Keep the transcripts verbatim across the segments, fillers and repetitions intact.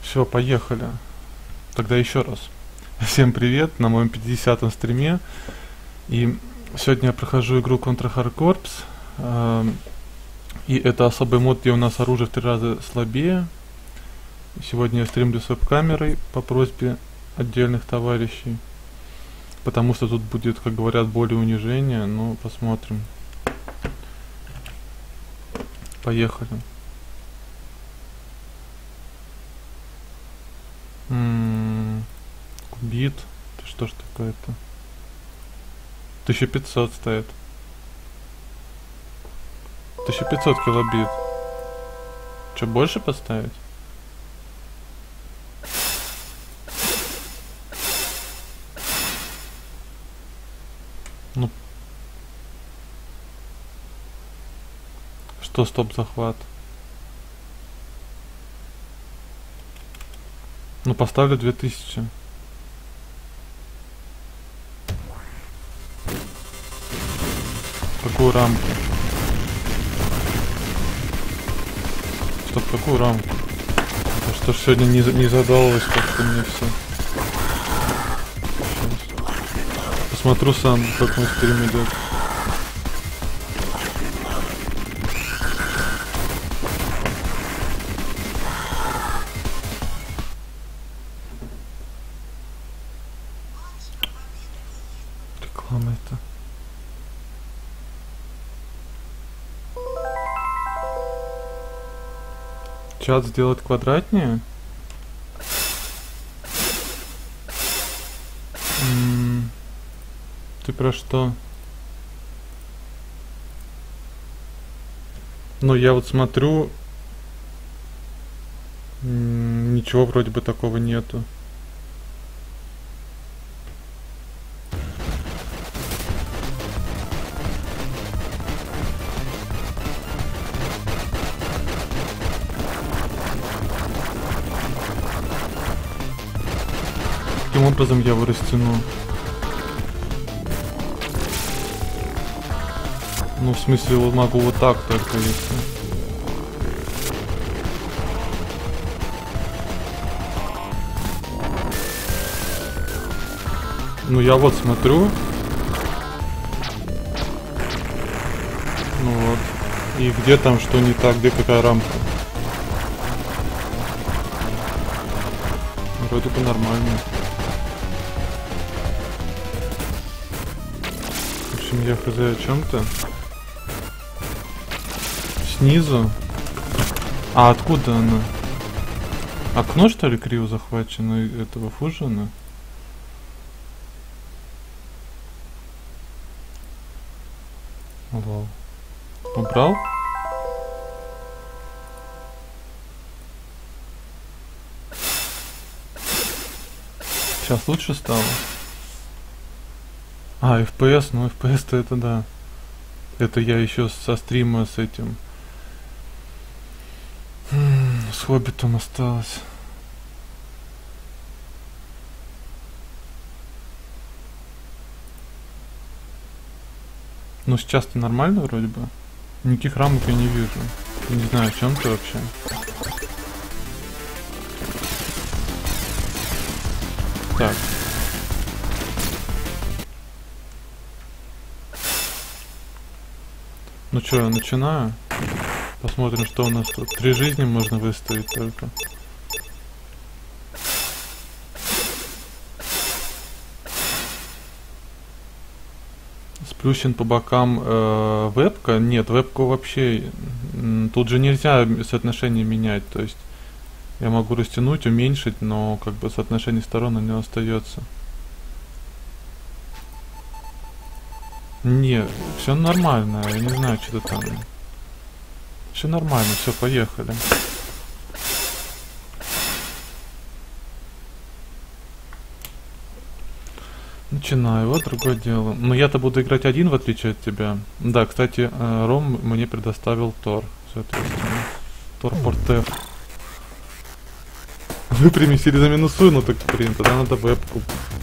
Все, поехали. Тогда еще раз. Всем привет на моем пятидесятом стриме. И сегодня я прохожу игру Contra Hard Corps. Э, и это особый мод, где у нас оружие в три раза слабее. Сегодня я стримлю с веб-камерой по просьбе отдельных товарищей. Потому что тут будет, как говорят, более унижение. Ну, посмотрим. Поехали. М-м-м, кубит. Это что ж такое-то? тысяча пятьсот стоит. тысяча пятьсот килобит. Че, больше поставить? Ну. Что стоп-захват? Ну, поставлю две тысячи. Какую рамку? Стоп, какую рамку? А что ж сегодня не, не задалось как-то мне все. Сейчас. Посмотрю сам, как мой стрим идет. Реклама это. Чат сделать квадратнее? М-м, ты про что? Ну, я вот смотрю, м-м, ничего вроде бы такого нету. Каким образом я его растяну? Ну, в смысле, вот могу вот так только, если... Ну, я вот смотрю. Ну вот. И где там что не так, где какая рамка? Вроде бы нормально. В общем, я хз о чем-то. Снизу. А откуда она? Окно, что ли, криво захвачено этого фужена? Вау. Убрал? Сейчас лучше стало. А, эф пи эс, ну эф пи эс-то это да. Это я еще со стрима с этим. С Хоббитом осталось. Ну сейчас-то нормально вроде бы. Никаких рамок я не вижу. Не знаю, о чем ты вообще. Так. Ну что, я начинаю. Посмотрим, что у нас тут. Три жизни можно выставить только. Сплющен по бокам э, вебка. Нет, вебку вообще... Тут же нельзя соотношение менять. То есть я могу растянуть, уменьшить, но как бы соотношение сторон не остается. Не, все нормально. Я не знаю, что там. Все нормально, все, поехали. Начинаю, вот другое дело. Но я-то буду играть один, в отличие от тебя. Да, кстати, Ром мне предоставил Тор. Соответственно. Тор Портеф. Выпрямись или заминусуй, ну так, блин, тогда надо вебку.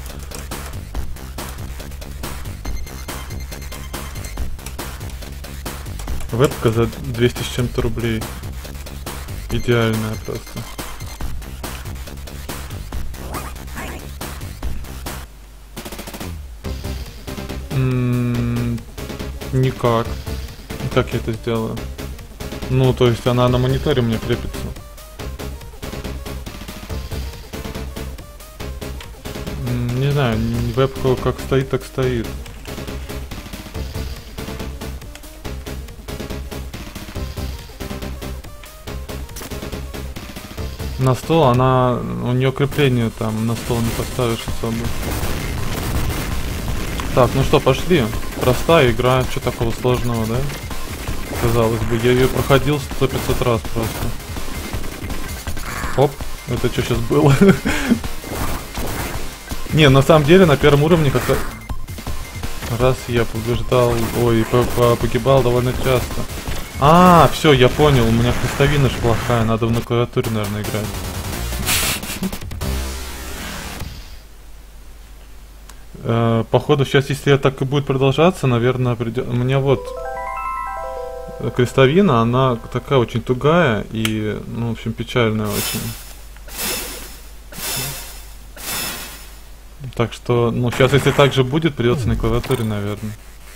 Вебка за двести с чем-то рублей. Идеальная просто. Никак. Как я это сделаю? Ну, то есть она на мониторе у меня крепится. М, Не знаю, н- вебка как стоит, так стоит. На стол она, у нее крепление там на стол не поставишь особо. Так, ну что, пошли. Простая игра, что такого сложного, да? Казалось бы, я ее проходил сто пятьсот раз просто. Оп, это что сейчас было? Не, на самом деле на первом уровне как-то раз я побеждал, ой, по- по- погибал довольно часто. А, все, я понял, у меня крестовина ж плохая, надо на клавиатуре, наверное, играть. Э, Походу, сейчас, если это так и будет продолжаться, наверное, придет. У меня вот э, крестовина, она такая очень тугая и, ну, в общем, печальная очень. Так что, ну, сейчас, если так же будет, придется на клавиатуре, наверное.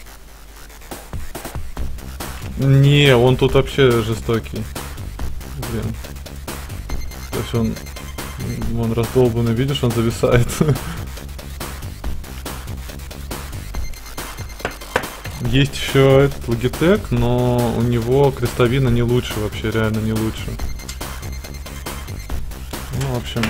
Не, он тут вообще жестокий. Блин. То есть он, он раздолбанный, видишь, он зависает. Есть еще этот Logitech, но у него крестовина не лучше, вообще реально не лучше. Ну, в общем.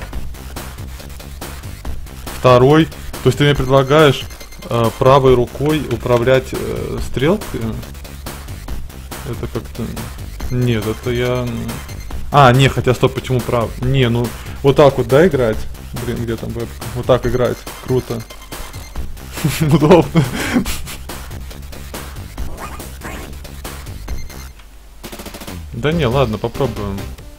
Второй. То есть ты мне предлагаешь э, правой рукой управлять э, стрелкой? Это как-то... Нет, это я... А, не, хотя стоп, почему прав? Не, ну вот так вот, да, играть? Блин, где там вебка? Вот так играть. Круто. Удобно. Да не, ладно, попробуем.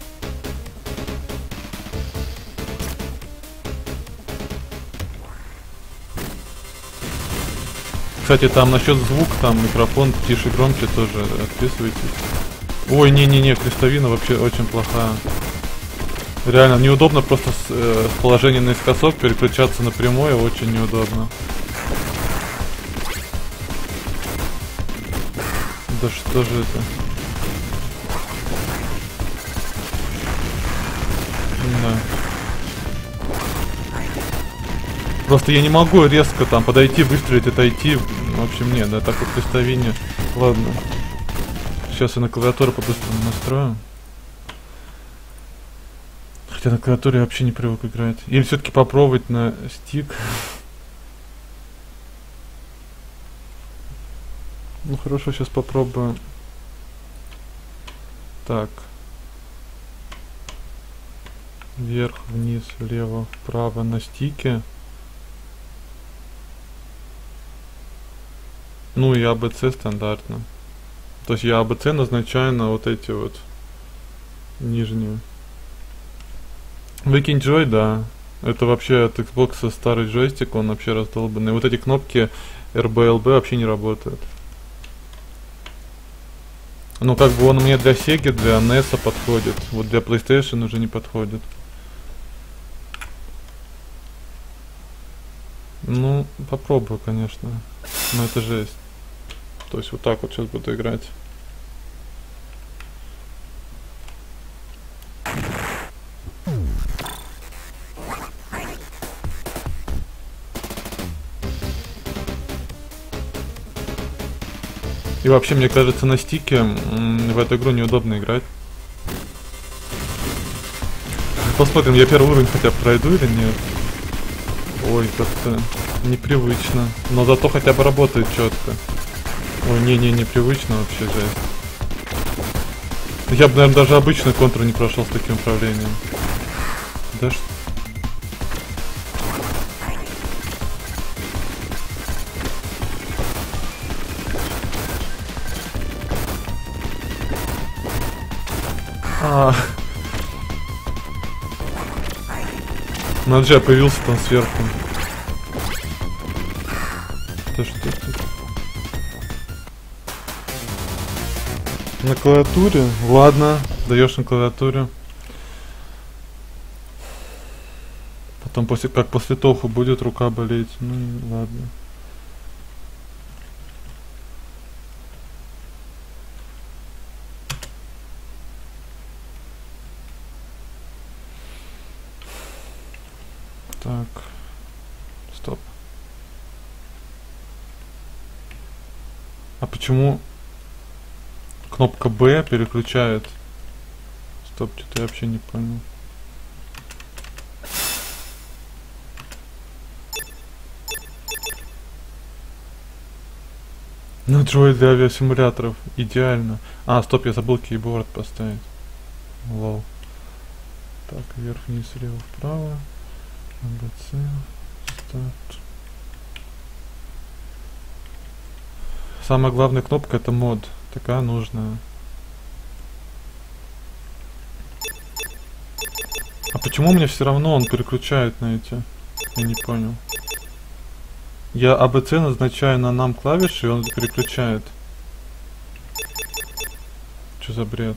Кстати, там насчет звука, там микрофон тише, громче тоже отписывайтесь. Ой, не-не-не, крестовина вообще очень плохая. Реально, неудобно просто с, э, с положения наискосок переключаться на прямое, очень неудобно. Да что же это? Да. Просто я не могу резко там подойти, выстрелить, отойти. В общем, нет, да, так вот крестовине. Ладно. Сейчас я на клавиатуру по-быстрому настрою. Хотя на клавиатуре я вообще не привык играть. Или все-таки попробовать на стик. Ну хорошо, сейчас попробую. Так. Вверх, вниз, влево, вправо на стике. Ну и А Б С стандартно. То есть я А Б С назначаю на вот эти вот нижние. Выкинь Joy, да. Это вообще от Xbox старый джойстик, он вообще раздолбанный. Вот эти кнопки Р Б Л Б вообще не работают. Ну как бы он мне для Sega, для Н E S подходит. Вот для PlayStation уже не подходит. Ну, попробую, конечно. Но это жесть. То есть вот так вот сейчас буду играть. И вообще, мне кажется, на стике м, в эту игру неудобно играть. Посмотрим, я первый уровень хотя бы пройду или нет. Ой, как-то непривычно. Но зато хотя бы работает четко. Ой, не-не, непривычно вообще, жесть. Я бы, наверное, даже обычный контур не прошел с таким управлением. Да что? А. Наджа появился там сверху. Да что тут? На клавиатуре? Ладно, даешь на клавиатуре. Потом после как после Тоху будет рука болеть. Ну ладно. Так. Стоп. А почему кнопка Б переключает? Стоп, что-то я вообще не понял. Ну, Android для авиасимуляторов. Идеально. А, стоп, я забыл кейборд поставить. Лол. Так, вверх, вниз, влево, вправо. А Б С. Старт. Самая главная кнопка — это мод. Такая нужная. А почему мне все равно он переключает на эти? Я не понял. Я А Б С назначаю на нам клавиши, и он переключает. Что за бред?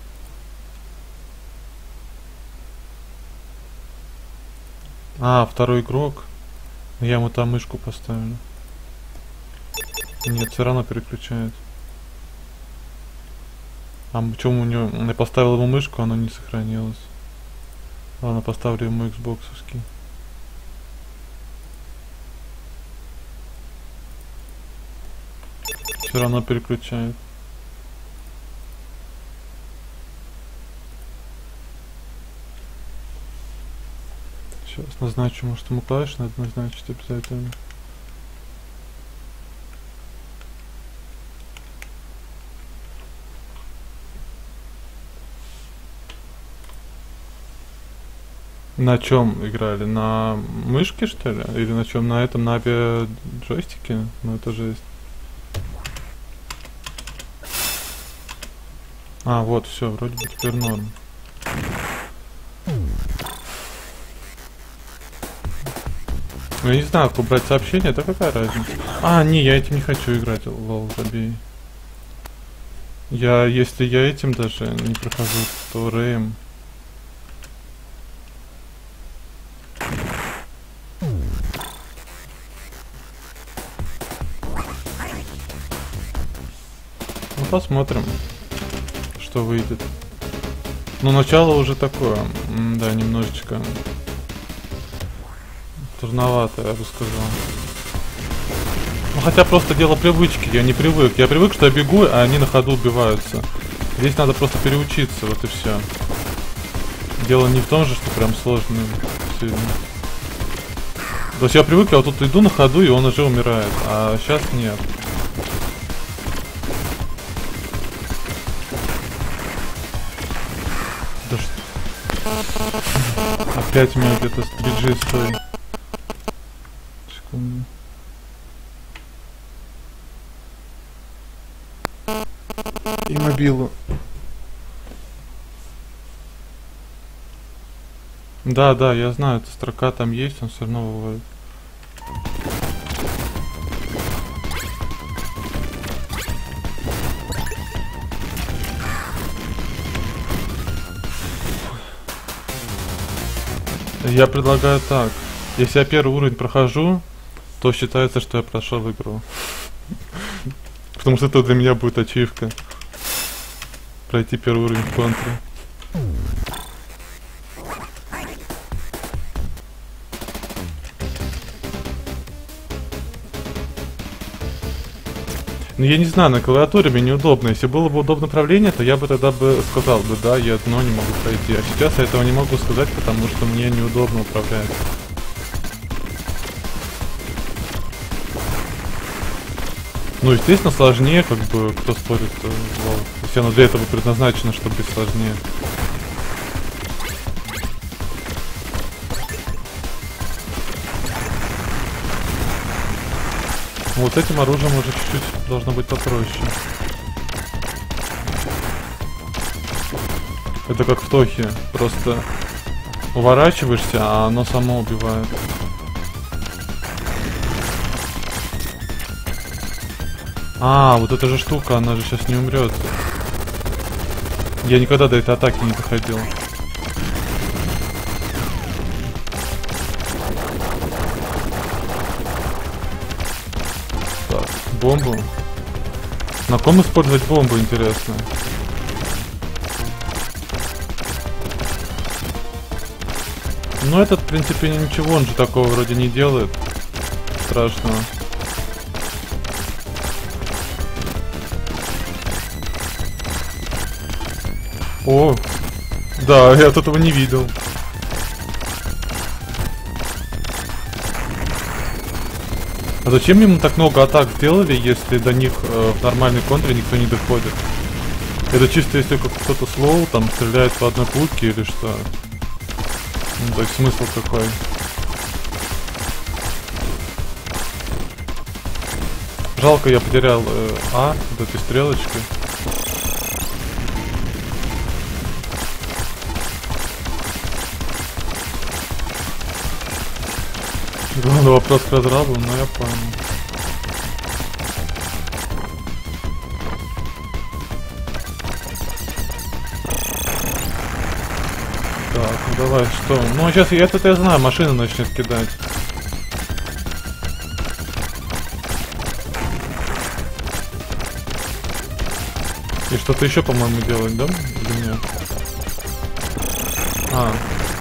А, второй игрок. Я ему там мышку поставлю. Нет, все равно переключает. А почему у него... Я поставил ему мышку, оно не сохранилось. Ладно, поставлю ему Xbox-овский. Все равно переключает. Сейчас назначу, может ему клавиш надо назначить обязательно. На чем играли? На мышке, что ли? Или на чем? На этом, на авиа джойстике? Ну это жесть. А, вот, все, вроде бы теперь норм. Я не знаю, как убрать сообщение, это какая разница? А, не, я этим не хочу играть, лол, забей. Я, если я этим даже не прохожу, то рэем. Ну, посмотрим, что выйдет. Ну, начало уже такое, м да, немножечко трудновато, я бы сказал. Ну, хотя просто дело привычки, я не привык. Я привык, что я бегу, а они на ходу убиваются. Здесь надо просто переучиться, вот и все. Дело не в том же, что прям сложно сильно. То есть я привык, я вот тут иду на ходу, и он уже умирает, а сейчас нет. Да что? Опять у меня где-то с три джи стоит. Секунду. И мобилу. Да, да, я знаю, эта строка там есть, он все равно выводит. Я предлагаю так. Если я первый уровень прохожу, то считается, что я прошел игру. Потому что это для меня будет ачивка. Пройти первый уровень в контре. Ну я не знаю, на клавиатуре мне неудобно. Если было бы удобно управление, то я бы тогда бы сказал бы, да, я одно не могу пройти. А сейчас я этого не могу сказать, потому что мне неудобно управлять. Ну, естественно, сложнее, как бы, кто спорит, лол. Если оно для этого предназначено, чтобы быть сложнее. Вот этим оружием уже чуть-чуть должно быть попроще. Это как в Тохе. Просто уворачиваешься, а оно само убивает. А, вот эта же штука, она же сейчас не умрет. Я никогда до этой атаки не доходил. Так, бомбу. На ком использовать бомбу, интересно? Ну этот, в принципе, ничего, он же такого вроде не делает страшного. О, да, я тут его не видел. А зачем ему так много атак сделали, если до них э, в нормальной контре никто не доходит? Это чисто если как кто-то слоу там стреляет по одной пульке или что? Ну, то есть смысл какой? Жалко, я потерял э, А, вот этой стрелочкой. Главный вопрос к разрабу, но я понял. Так, ну давай, что? Ну сейчас я это я знаю, машина начнет кидать. И что-то еще, по-моему, делать, да? Или нет? А.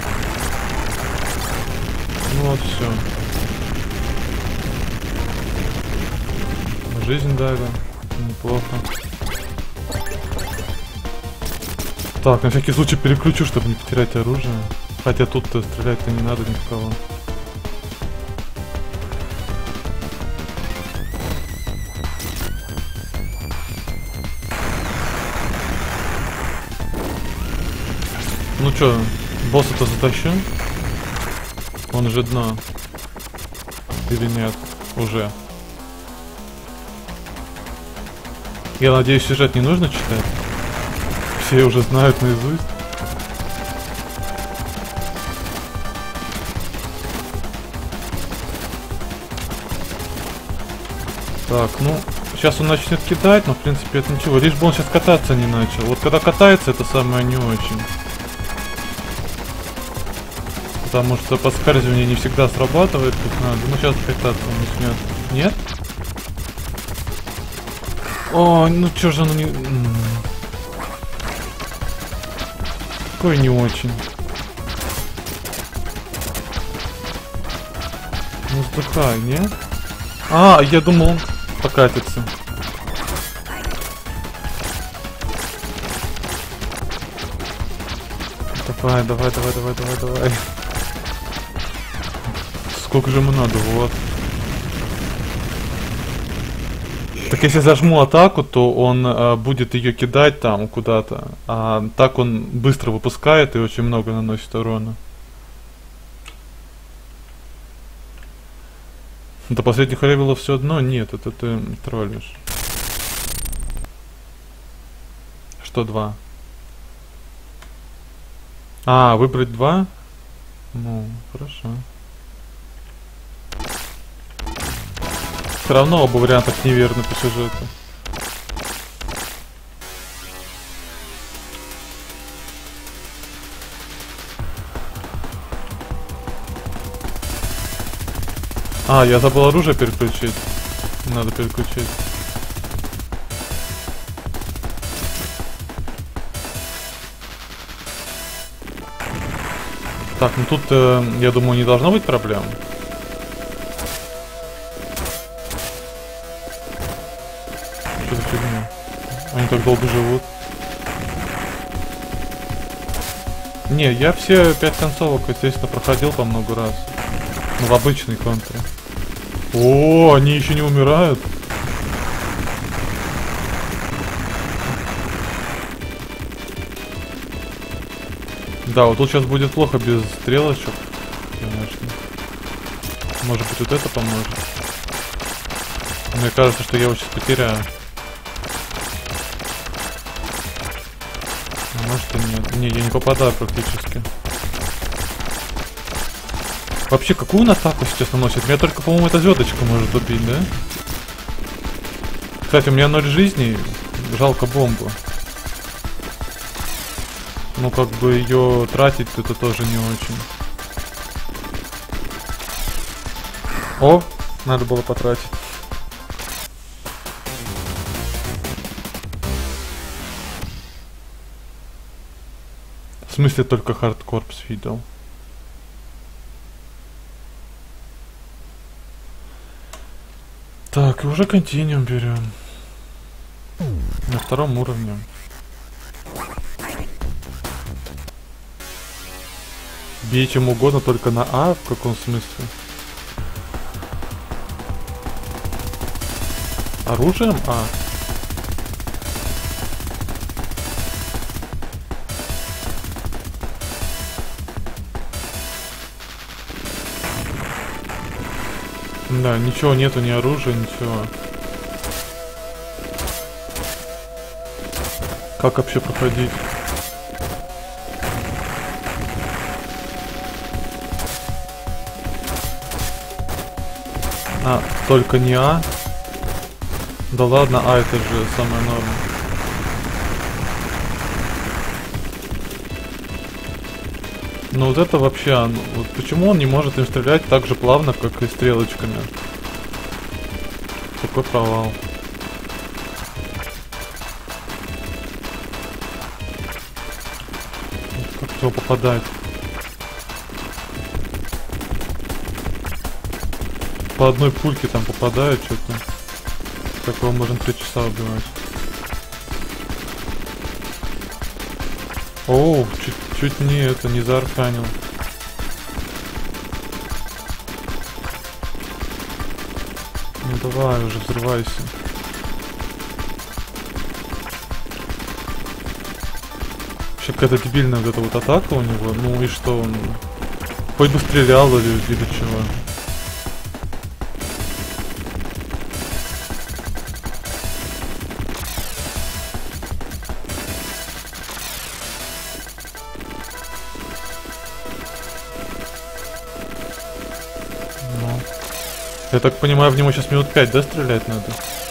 Ну вот все. Жизнь дали. Неплохо. Так, на всякий случай переключу, чтобы не потерять оружие. Хотя тут-то стрелять-то не надо ни в кого. Ну чё, босса-то затащу? Он же дно. Или нет? Уже. Я надеюсь, сюжет не нужно читать? Все уже знают наизусть. Так, ну, сейчас он начнет кидать, но в принципе это ничего. Лишь бы он сейчас кататься не начал. Вот когда катается, это самое не очень. Потому что подскальзывание не всегда срабатывает, как надо. Ну сейчас кататься начнет. Нет? О, ну чё же оно не... Какой не очень. Ну вздыхай, не? А, я думал он покатится. Давай, давай, давай, давай, давай, давай. Сколько же ему надо, вот. Так если зажму атаку, то он э, будет ее кидать там куда-то. А так он быстро выпускает и очень много наносит урона. До последних левелов все одно? Нет, это ты троллишь. Что два? А, выбрать два? Ну, хорошо. Все равно оба варианта неверны по сюжету. А, я забыл оружие переключить. Надо переключить. Так, ну тут, э, я думаю, не должно быть проблем. Что за фигня? Они так долго живут. Не, я все пять концовок, естественно, проходил по много раз. Ну, в обычной контре. О, они еще не умирают. Да, вот тут сейчас будет плохо без стрелочек, конечно. Может быть, вот это поможет. Мне кажется, что я его сейчас потеряю. А может и нет. Не, я не попадаю практически. Вообще, какую он атаку сейчас наносит? Меня только, по-моему, эта звездочка может убить, да? Кстати, у меня ноль жизней. Жалко бомбу. Ну, как бы ее тратить, это тоже не очень. О, надо было потратить. В смысле только Hard Corps видел? Так, и уже континуум берем. На втором уровне. Бей чем угодно, только на А? В каком смысле? Оружием А? Да, ничего нету, ни оружия, ничего. Как вообще проходить? А, только не А? Да ладно, А это же самая норма. Ну вот это вообще, ну, вот почему он не может им стрелять так же плавно, как и стрелочками? Такой провал. Как его попадать? По одной пульке там попадает что-то. Как его можно три часа убивать? Оу, чуть, чуть не это, не заарканил. Ну давай уже, взрывайся. Вообще какая-то дебильная вот эта вот атака у него. Ну и что он? Хоть бы стрелял или, или чего. Я так понимаю, в него сейчас минут пять, да, стрелять надо?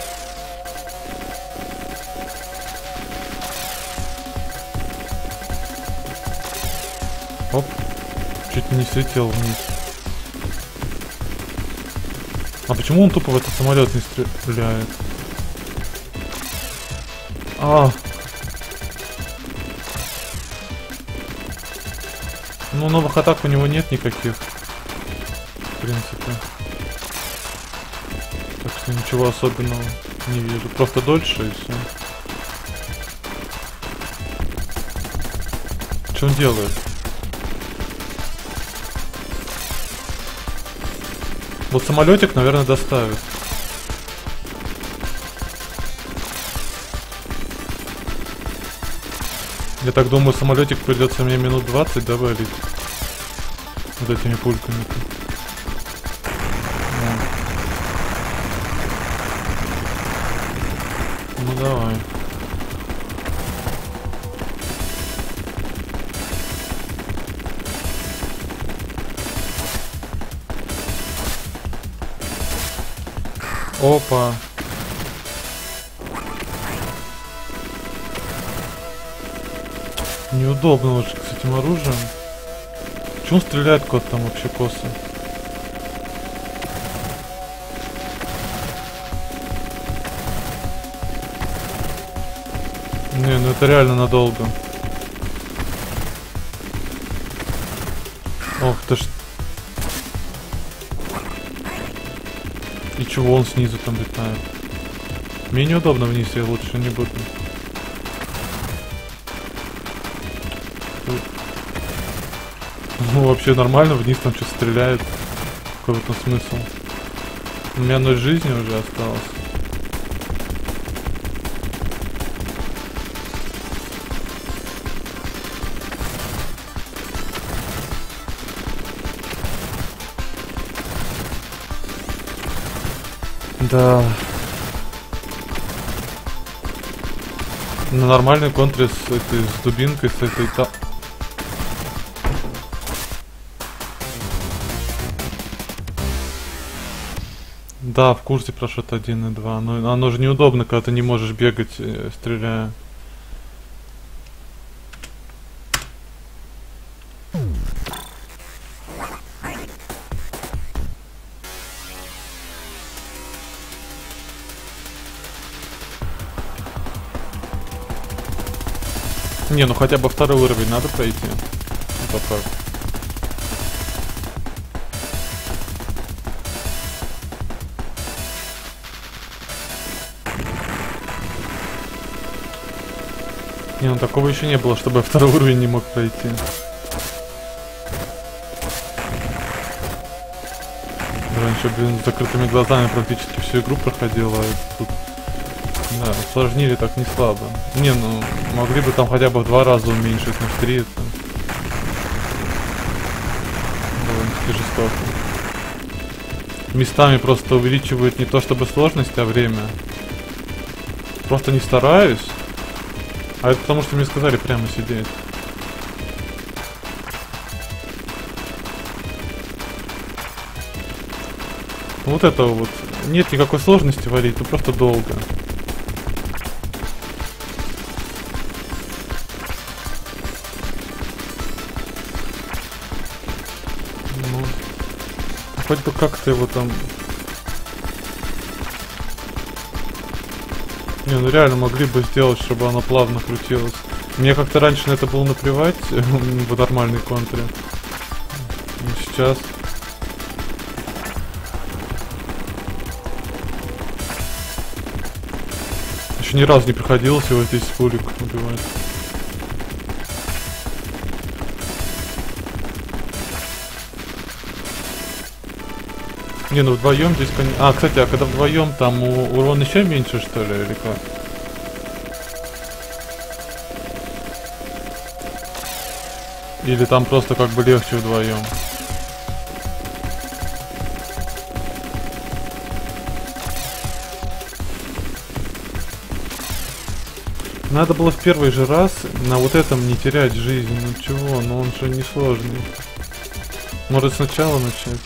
Оп. Чуть не слетел вниз. А почему он тупо в этот самолет не стреляет? А. Ну, новых атак у него нет никаких. В принципе. Так что ничего особенного не вижу. Просто дольше и все. Что он делает? Вот самолетик, наверное, доставит. Я так думаю, самолетик придется мне минут двадцать, да, валить? Вот этими пульками-то. Ну давай. Опа. Неудобно лучше с этим оружием. Чего он стреляет куда-то там вообще косо? Не, ну это реально надолго. Ох ты ж. И чего он снизу там летает? Мне неудобно вниз, я лучше не буду. Ну вообще нормально, вниз там что-то стреляет. Какой в этом смысл? У меня ноль жизни уже осталось. Да. На нормальной контре с этой с дубинкой, с этой та. Да, в курсе про шот один и два, но оно же неудобно, когда ты не можешь бегать, э, стреляя. Не, ну хотя бы второй уровень надо пройти. Это как? Не, ну такого еще не было, чтобы я второй уровень не мог пройти. Раньше, блин, с закрытыми глазами практически всю игру проходила, а тут, да, усложнили так не слабо. Не, ну, могли бы там хотя бы в два раза уменьшить, но в три это довольно-таки жестоко. Местами просто увеличивают не то чтобы сложность, а время. Просто не стараюсь. А это потому, что мне сказали прямо сидеть. Вот это вот. Нет никакой сложности варить, но просто долго. Ну, хоть бы как-то его там... Не, ну реально могли бы сделать, чтобы оно плавно крутилось. Мне как-то раньше на это было наплевать в нормальной контре. Но сейчас... Еще ни разу не приходилось его здесь с пулик убивать. Не, ну вдвоем здесь, конечно... А, кстати, а когда вдвоем, там у... урон еще меньше, что ли, или как? Или там просто как бы легче вдвоем? Надо было в первый же раз на вот этом не терять жизнь. Ну чего, ну он же не сложный. Может сначала начать?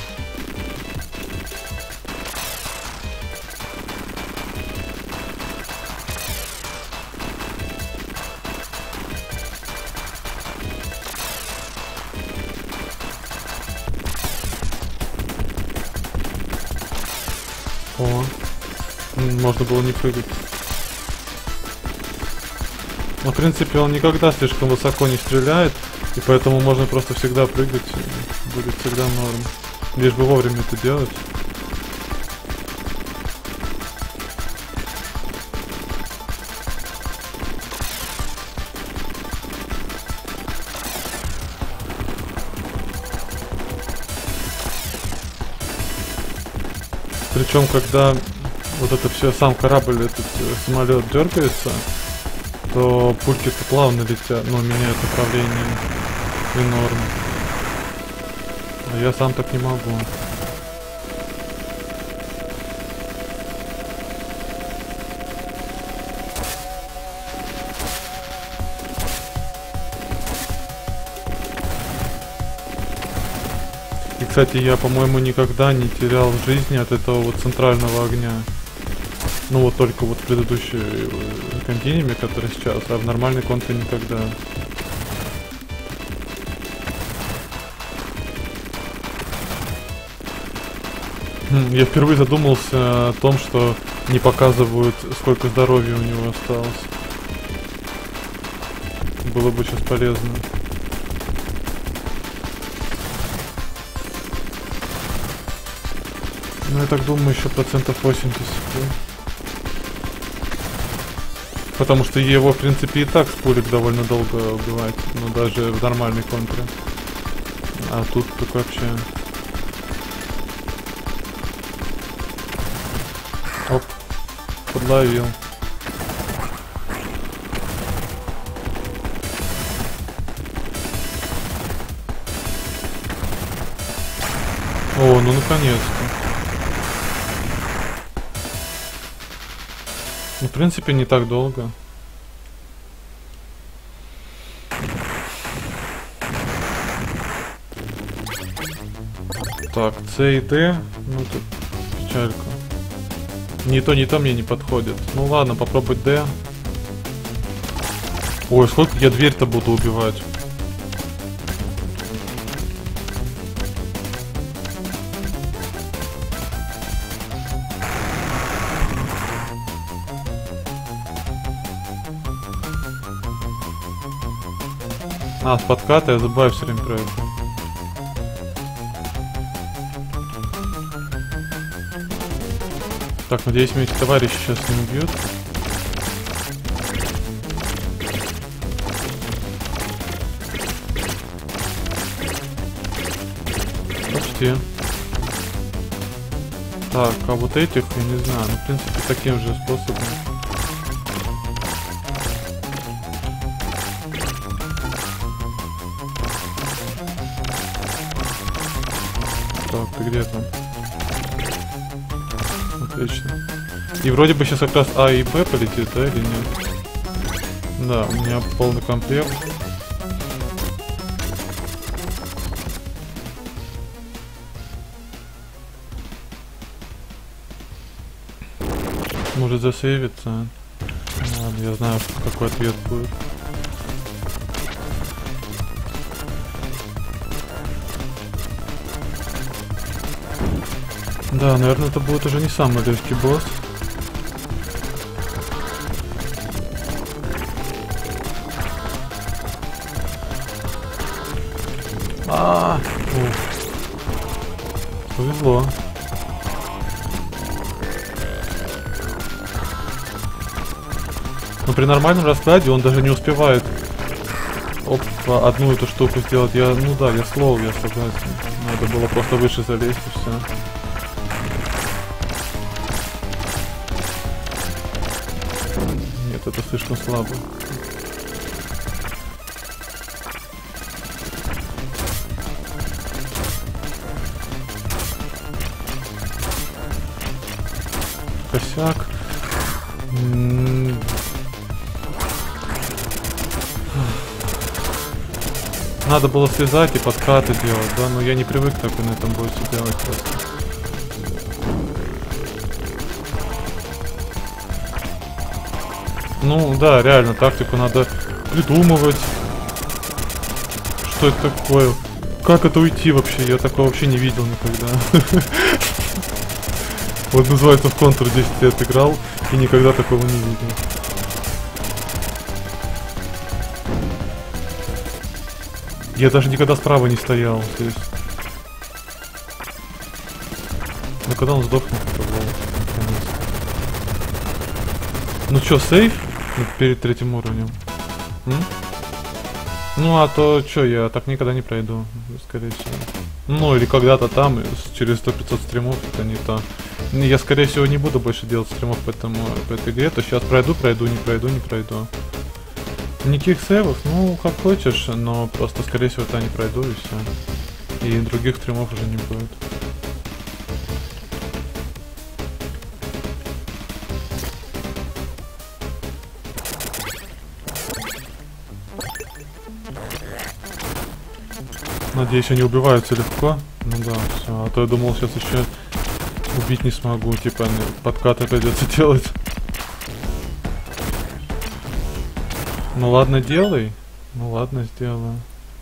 О, можно было не прыгать. Но в принципе он никогда слишком высоко не стреляет, и поэтому можно просто всегда прыгать, и будет всегда норм. Лишь бы вовремя это делать. Причем, когда вот это все, сам корабль, этот самолет дергается, то пульки-то плавно летят, но меняют направление и норм. А я сам так не могу. И, кстати, я, по-моему, никогда не терял жизни от этого вот центрального огня. Ну вот только вот в предыдущей континууме, который сейчас, а в нормальной контре никогда. Я впервые задумался о том, что не показывают, сколько здоровья у него осталось. Было бы сейчас полезно. Ну я так думаю, еще процентов восемьдесят. Да? Потому что его, в принципе, и так с пулек довольно долго убивать, ну даже в нормальной контре. А тут так вообще... Оп, подловил. О, ну наконец-то. Ну, в принципе, не так долго. Так, С и Д. Ну, тут печалька. Ни то, ни то мне не подходит. Ну ладно, попробовать Д. Ой, сколько я дверь-то буду убивать. А, с подката я забываю все время про это. Так, надеюсь, меня эти товарищи сейчас не убьют. пройти. Так, а вот этих я не знаю. Ну, в принципе, таким же способом. Так, ты где там? Отлично. И вроде бы сейчас как раз А и Б полетит, да, или нет? Да, у меня полный комплект. Может засейвиться. Ладно, я знаю, какой ответ будет. Да, наверное, это будет уже не самый легкий босс. А, повезло. Но при нормальном раскладе он даже не успевает опа, одну эту штуку сделать. Я, ну да, я слоу, я согласен. Надо было просто выше залезть и все. Нет, это слишком слабо. Косяк. М-м- Надо было связать и подкаты делать, да, но я не привык так на этом боссе делать просто. Ну да, реально, тактику надо придумывать. Что это такое? Как это уйти вообще? Я такого вообще не видел никогда. Вот называется, в Контур десять лет играл и никогда такого не видел. Я даже никогда справа не стоял здесь. Ну когда он сдохнет, это было наконец. Ну чё, сейф? Ну, перед третьим уровнем. М? Ну а то чё, я так никогда не пройду, скорее всего. Ну или когда-то там, через сто-пятьсот стримов, это не то. Я скорее всего не буду больше делать стримов по, этому, по этой игре, то сейчас пройду, пройду, не пройду, не пройду. Никаких сейвов, ну как хочешь, но просто скорее всего это не пройду и все. И других стримов уже не будет. Надеюсь, они убиваются легко. Ну да, все. А то я думал, сейчас еще убить не смогу, типа подкаты придется делать. Ну ладно, делай. Ну ладно, сделаю.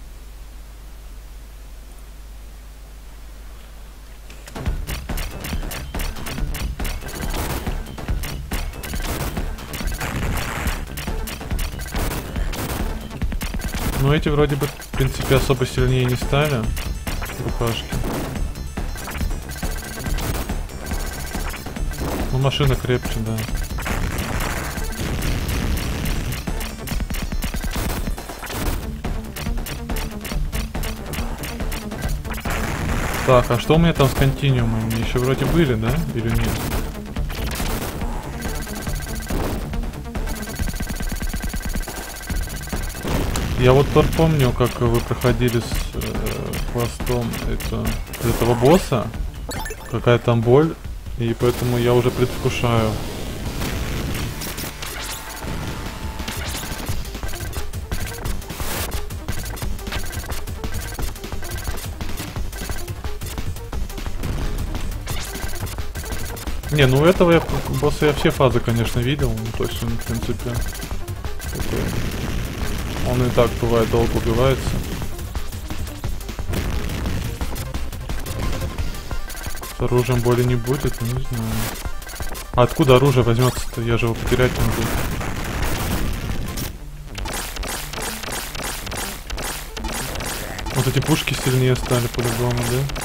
Ну эти вроде бы, в принципе, особо сильнее не стали. Рукашки. Ну машина крепче, да. Так, а что у меня там с континуумами? Еще вроде были, да? Или нет? Я вот тоже помню, как вы проходили с э, хвостом это, этого босса. Какая там боль. И поэтому я уже предвкушаю. Не, ну этого я, босса я все фазы, конечно, видел. Ну, то есть он, в принципе, такой. Он и так бывает долго убивается. С оружием боли не будет, не знаю. А откуда оружие возьмется-то? Я же его потерять могу. Вот эти пушки сильнее стали по-любому, да?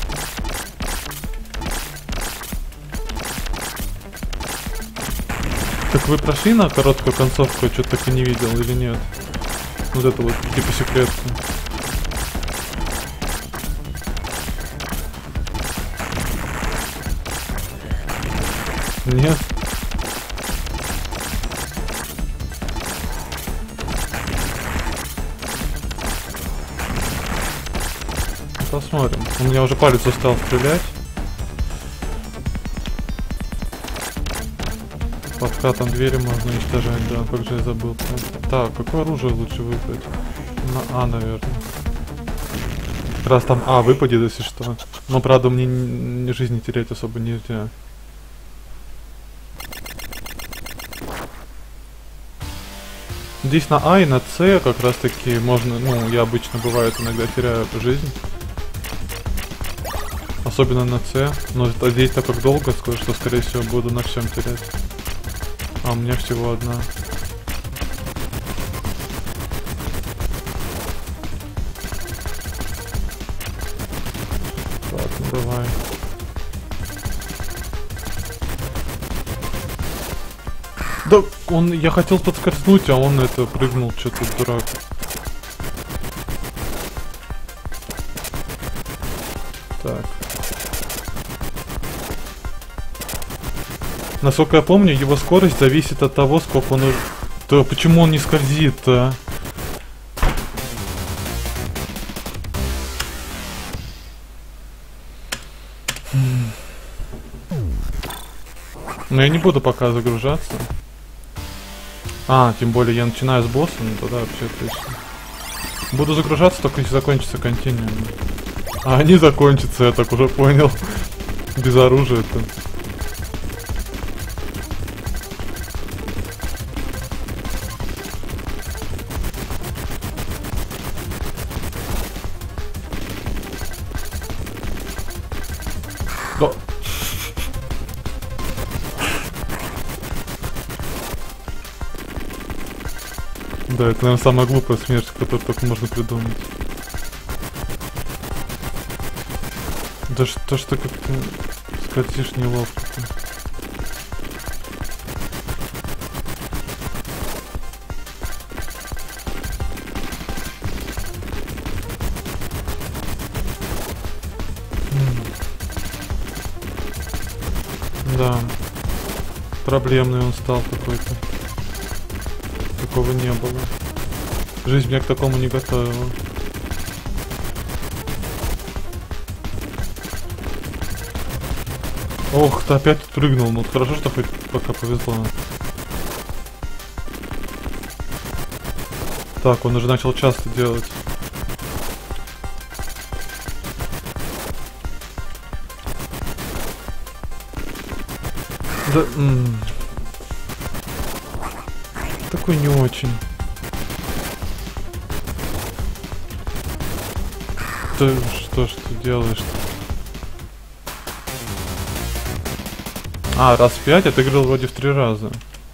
Так вы прошли на короткую концовку, я что-то так и не видел, или нет? Вот это вот, типа секретку. Нет. Посмотрим. У меня уже палец устал стрелять. Подкатом двери можно уничтожать, да, как же я забыл. Так, какое оружие лучше выбрать? На А, наверное. Как раз там А выпадет, если что. Но, правда, мне ни жизни терять особо нельзя. Здесь на А и на С как раз таки можно, ну, я обычно бывает иногда теряю жизнь. Особенно на С. Но здесь так как долго, скажу, что скорее всего буду на всем терять. А у меня всего одна. Так, ну давай. Да, он, я хотел подскользнуть, а он это прыгнул, что-то дурак. Так. Насколько я помню, его скорость зависит от того, сколько он... Да почему он не скользит-то? Но я не буду пока загружаться. А, тем более я начинаю с босса, ну тогда вообще отлично. Буду загружаться, только если закончится континуум. А они закончатся, я так уже понял. Без оружия-то. Да. Да, это, наверное, самая глупая смерть, которую только можно придумать. Да что ж ты как-то скатишь неловко. Да. Проблемный он стал какой-то. Такого не было. Жизнь меня к такому не готовила. Ох, ты опять прыгнул. Ну хорошо, что хоть пока повезло. Так, он уже начал часто делать. Да, м-м. Такой не очень. Ты что ж ты делаешь-то? А, раз в пять, а ты говорил вроде в три раза.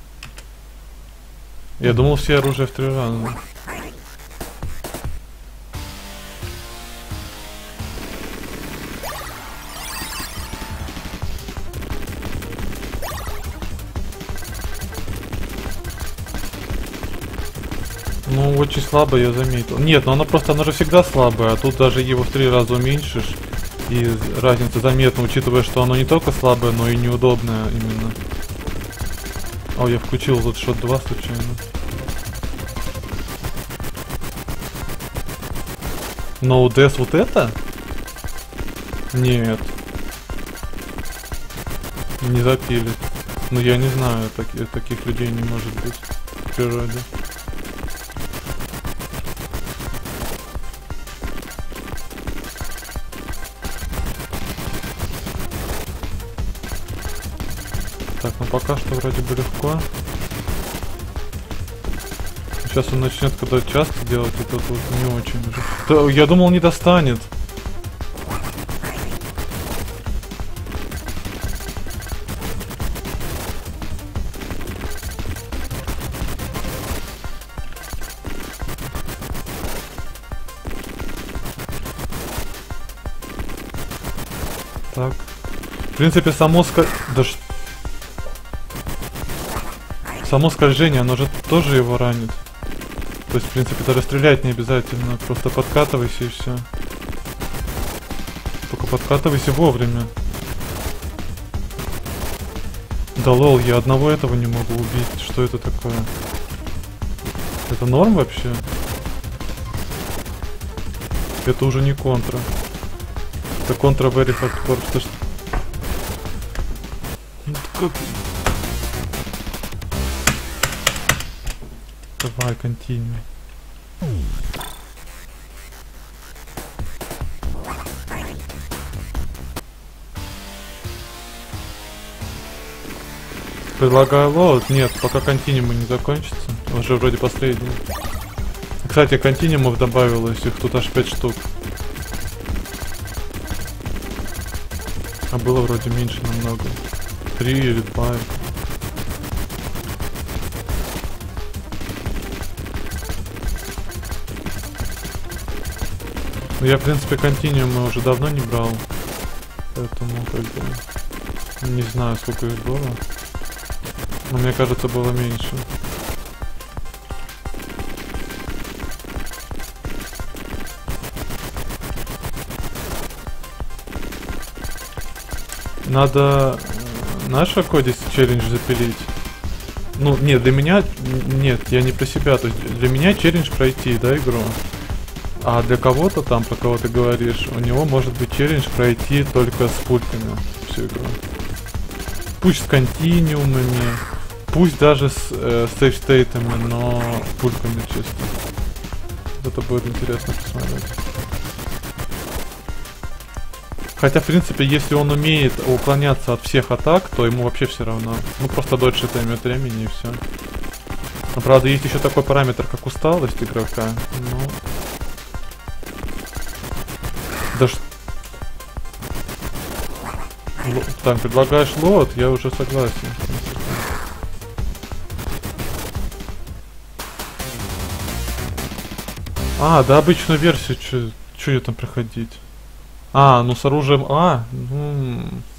Я думал, все оружия в три раза. Ну, очень слабо, я заметил. Нет, ну оно просто, оно же всегда слабое, а тут даже его в три раза уменьшишь. И разница заметна, учитывая, что оно не только слабое, но и неудобное именно. О, я включил вот шот два случайно. No Death вот это? Нет. Не запилит. Ну я не знаю, таки, таких людей не может быть в природе. Так, ну пока что вроде бы легко. Сейчас он начнет, когда часто делать, это тут не очень уже. Да, я думал, не достанет. Так. В принципе, само ска... Да ш... Само скольжение, оно же тоже его ранит. То есть, в принципе, даже стрелять не обязательно. Просто подкатывайся и все. Только подкатывайся вовремя. Да лол, я одного этого не могу убить. Что это такое? Это норм вообще? Это уже не контра. Это контра very hardcore. Что ж... Ну, как... Давай, континью. Предлагаю лоуд? Нет, пока континуумы не закончится. Уже вроде последний. Кстати, континуумов добавилось, их тут аж пять штук. А было вроде меньше намного. Три или два. Ну я в принципе континуумы уже давно не брал. Поэтому как бы не знаю, сколько их было. Но мне кажется, было меньше. Надо наш Кодис челлендж запилить. Ну, нет, для меня... Нет, я не про себя. То есть для меня челлендж пройти, да, игру? А для кого-то там, про кого ты говоришь, у него может быть челлендж пройти только с пульками всю игру. Пусть с континуумами, пусть даже с э, сейфстейтами, но пульками чисто. Это будет интересно посмотреть. Хотя, в принципе, если он умеет уклоняться от всех атак, то ему вообще все равно. Ну, просто дольше займет времени и все. Но, правда, есть еще такой параметр, как усталость игрока. Ну... Да что... Так, предлагаешь лот, я уже согласен. А, да, обычную версию, что ее там проходить? А, ну с оружием А, ну...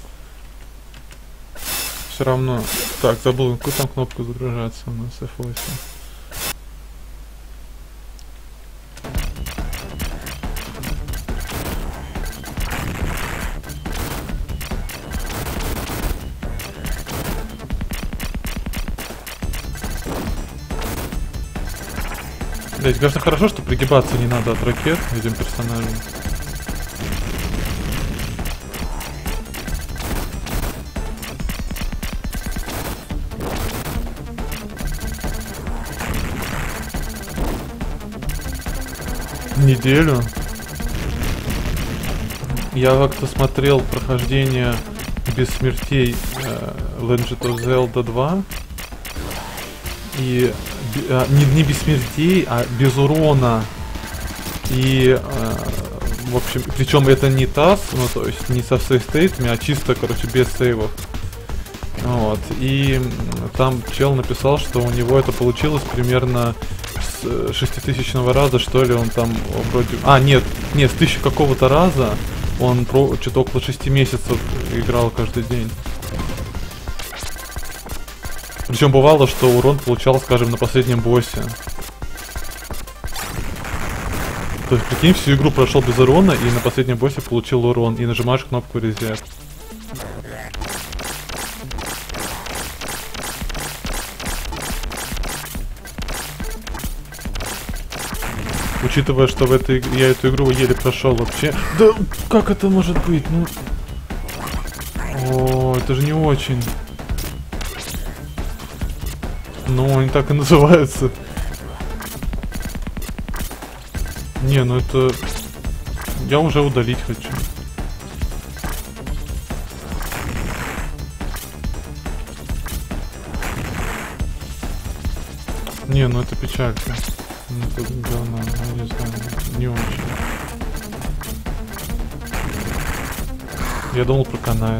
Все равно. Так, забыл, какую там кнопку загружаться у нас эф восемь. Блять, конечно, хорошо, что пригибаться не надо от ракет этим персонажам. Неделю. Я как-то смотрел прохождение без смертей э, Legend of Zelda два. И э, не, не без смертей, а без урона. И э, в общем, причем это не таз, ну то есть не со сейфстейтами, а чисто, короче, без сейвов. Вот. И там чел написал, что у него это получилось примерно с шеститысячного раза, что ли, он там вроде... А, нет, нет, с тысячи какого-то раза он про что-то около шести месяцев играл каждый день. Причем бывало, что урон получал, скажем, на последнем боссе. То есть, прикинь, всю игру прошел без урона и на последнем боссе получил урон. И нажимаешь кнопку резерв. Учитывая, что в этой я эту игру еле прошел вообще. Да как это может быть? Ну. О, это же не очень. Ну, они так и называются. Не, ну это... Я уже удалить хочу. Не, ну это печально. Ну, это говно, я не знаю, не очень. Я думал, проканает.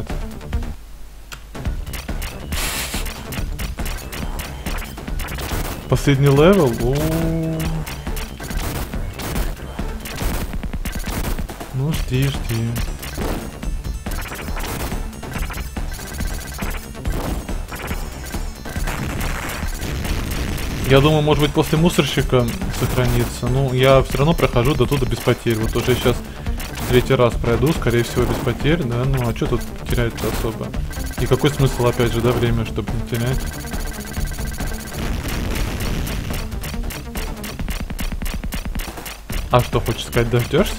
Последний левел? О-о-о. Ну, жди, жди. Я думаю, может быть, после мусорщика сохранится. Ну, я все равно прохожу до туда без потерь. Вот уже сейчас третий раз пройду, скорее всего, без потерь, да? Ну, а что тут терять-то особо? И какой смысл, опять же, да, время, чтобы не терять? А что, хочешь сказать, дождешься?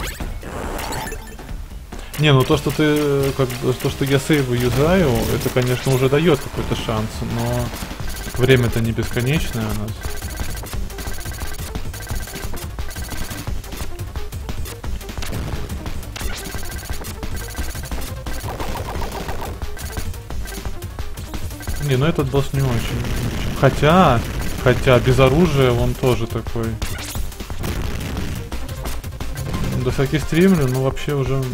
Не, ну то, что ты, как бы, то, что я сейвы юзаю, это, конечно, уже дает какой-то шанс, но время-то не бесконечное у нас. Не, ну этот босс не очень. Хотя, хотя без оружия он тоже такой. До всяких стримлю, ну вообще уже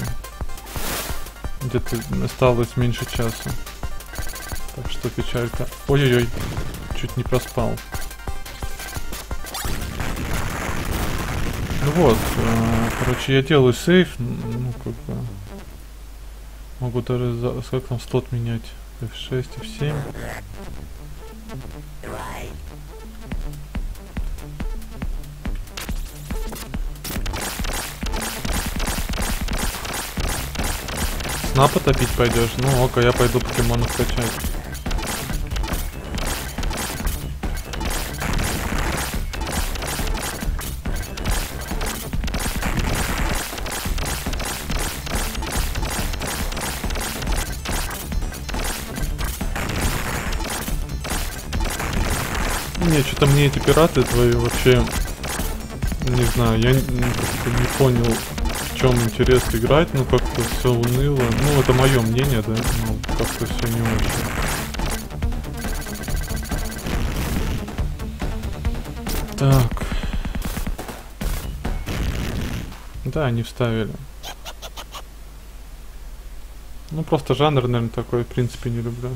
где-то осталось меньше часа. Так что печалька. Ой-ой-ой, чуть не проспал. Ну вот, э, короче, я делаю сейф, ну как бы могу даже за, сколько там слот менять, эф шесть, эф семь. Снапа топить пойдешь? Ну ок, я пойду покемонов качать. Не, что-то мне эти пираты твои вообще, не знаю, я как-то не понял, в чем интерес играть, ну как-то все уныло. Ну это мое мнение, да, ну как-то все не очень. Так. Да, они вставили. Ну просто жанр, наверное, такой, в принципе, не люблю.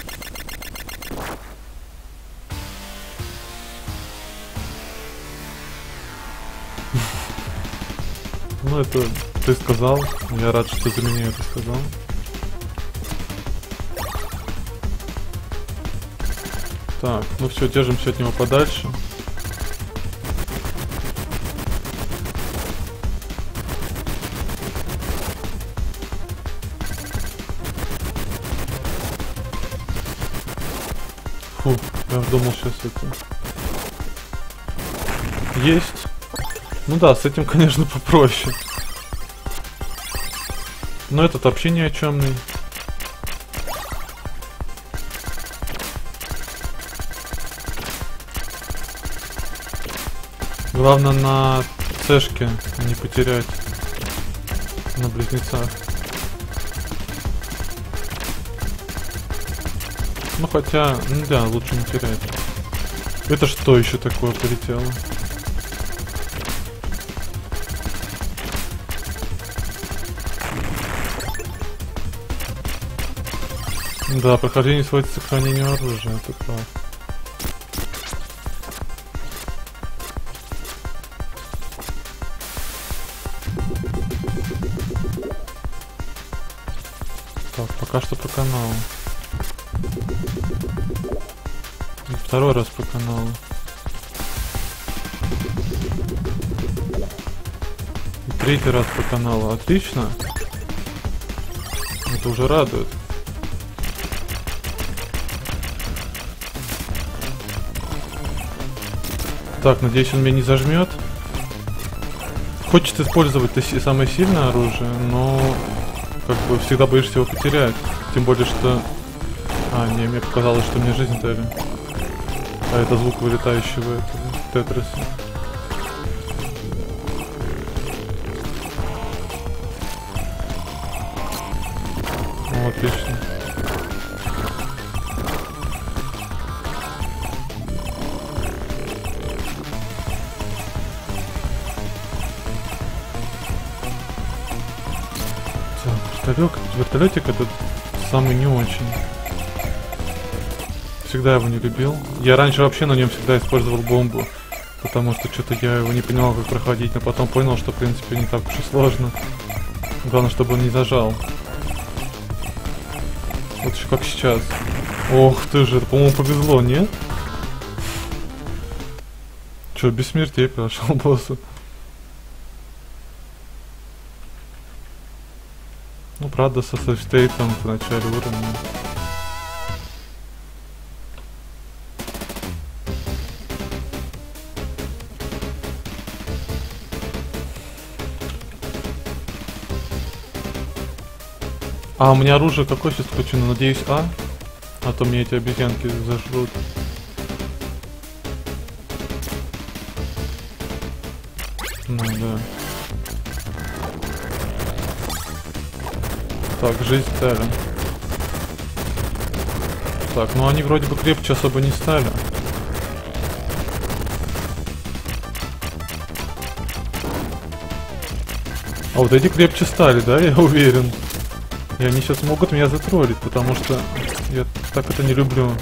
Ну это ты сказал, я рад, что ты за меня это сказал. Так, ну все, держимся от него подальше. Фу, я думал сейчас это. Есть. Ну да, с этим, конечно, попроще. Но этот вообще ни о чёмный. Главное на цешке не потерять. На близнецах. Ну хотя, ну да, лучше не терять. Это что еще такое полетело? Да, прохождение сводится к сохранению оружия, ты прав. Так, пока что по каналу. И второй раз по каналу. И третий раз по каналу. Отлично. Это уже радует. Так, надеюсь, он меня не зажмет. Хочет использовать самое сильное оружие, но как бы всегда боишься его потерять. Тем более, что... А, не, мне показалось, что мне жизнь дали. А это звук вылетающего этого Тетриса. О, отлично. Вертолет, вертолетик этот самый не очень. Всегда его не любил. Я раньше вообще на нем всегда использовал бомбу, потому что что-то я его не понимал, как проходить, но потом понял, что в принципе не так уж и сложно. Главное, чтобы он не зажал. Вот еще как сейчас. Ох ты же, это, по-моему, повезло, нет? Че, без смертей прошел босса. Ну, правда, со сейфстейтом в начале уровня. А у меня оружие какое сейчас включено? Надеюсь, А? А то мне эти обезьянки зажрут. Ну да. Так, жизнь стали. Так, ну они вроде бы крепче особо не стали. А вот эти крепче стали, да, я уверен. И они сейчас могут меня затроллить, потому что я так это не люблю.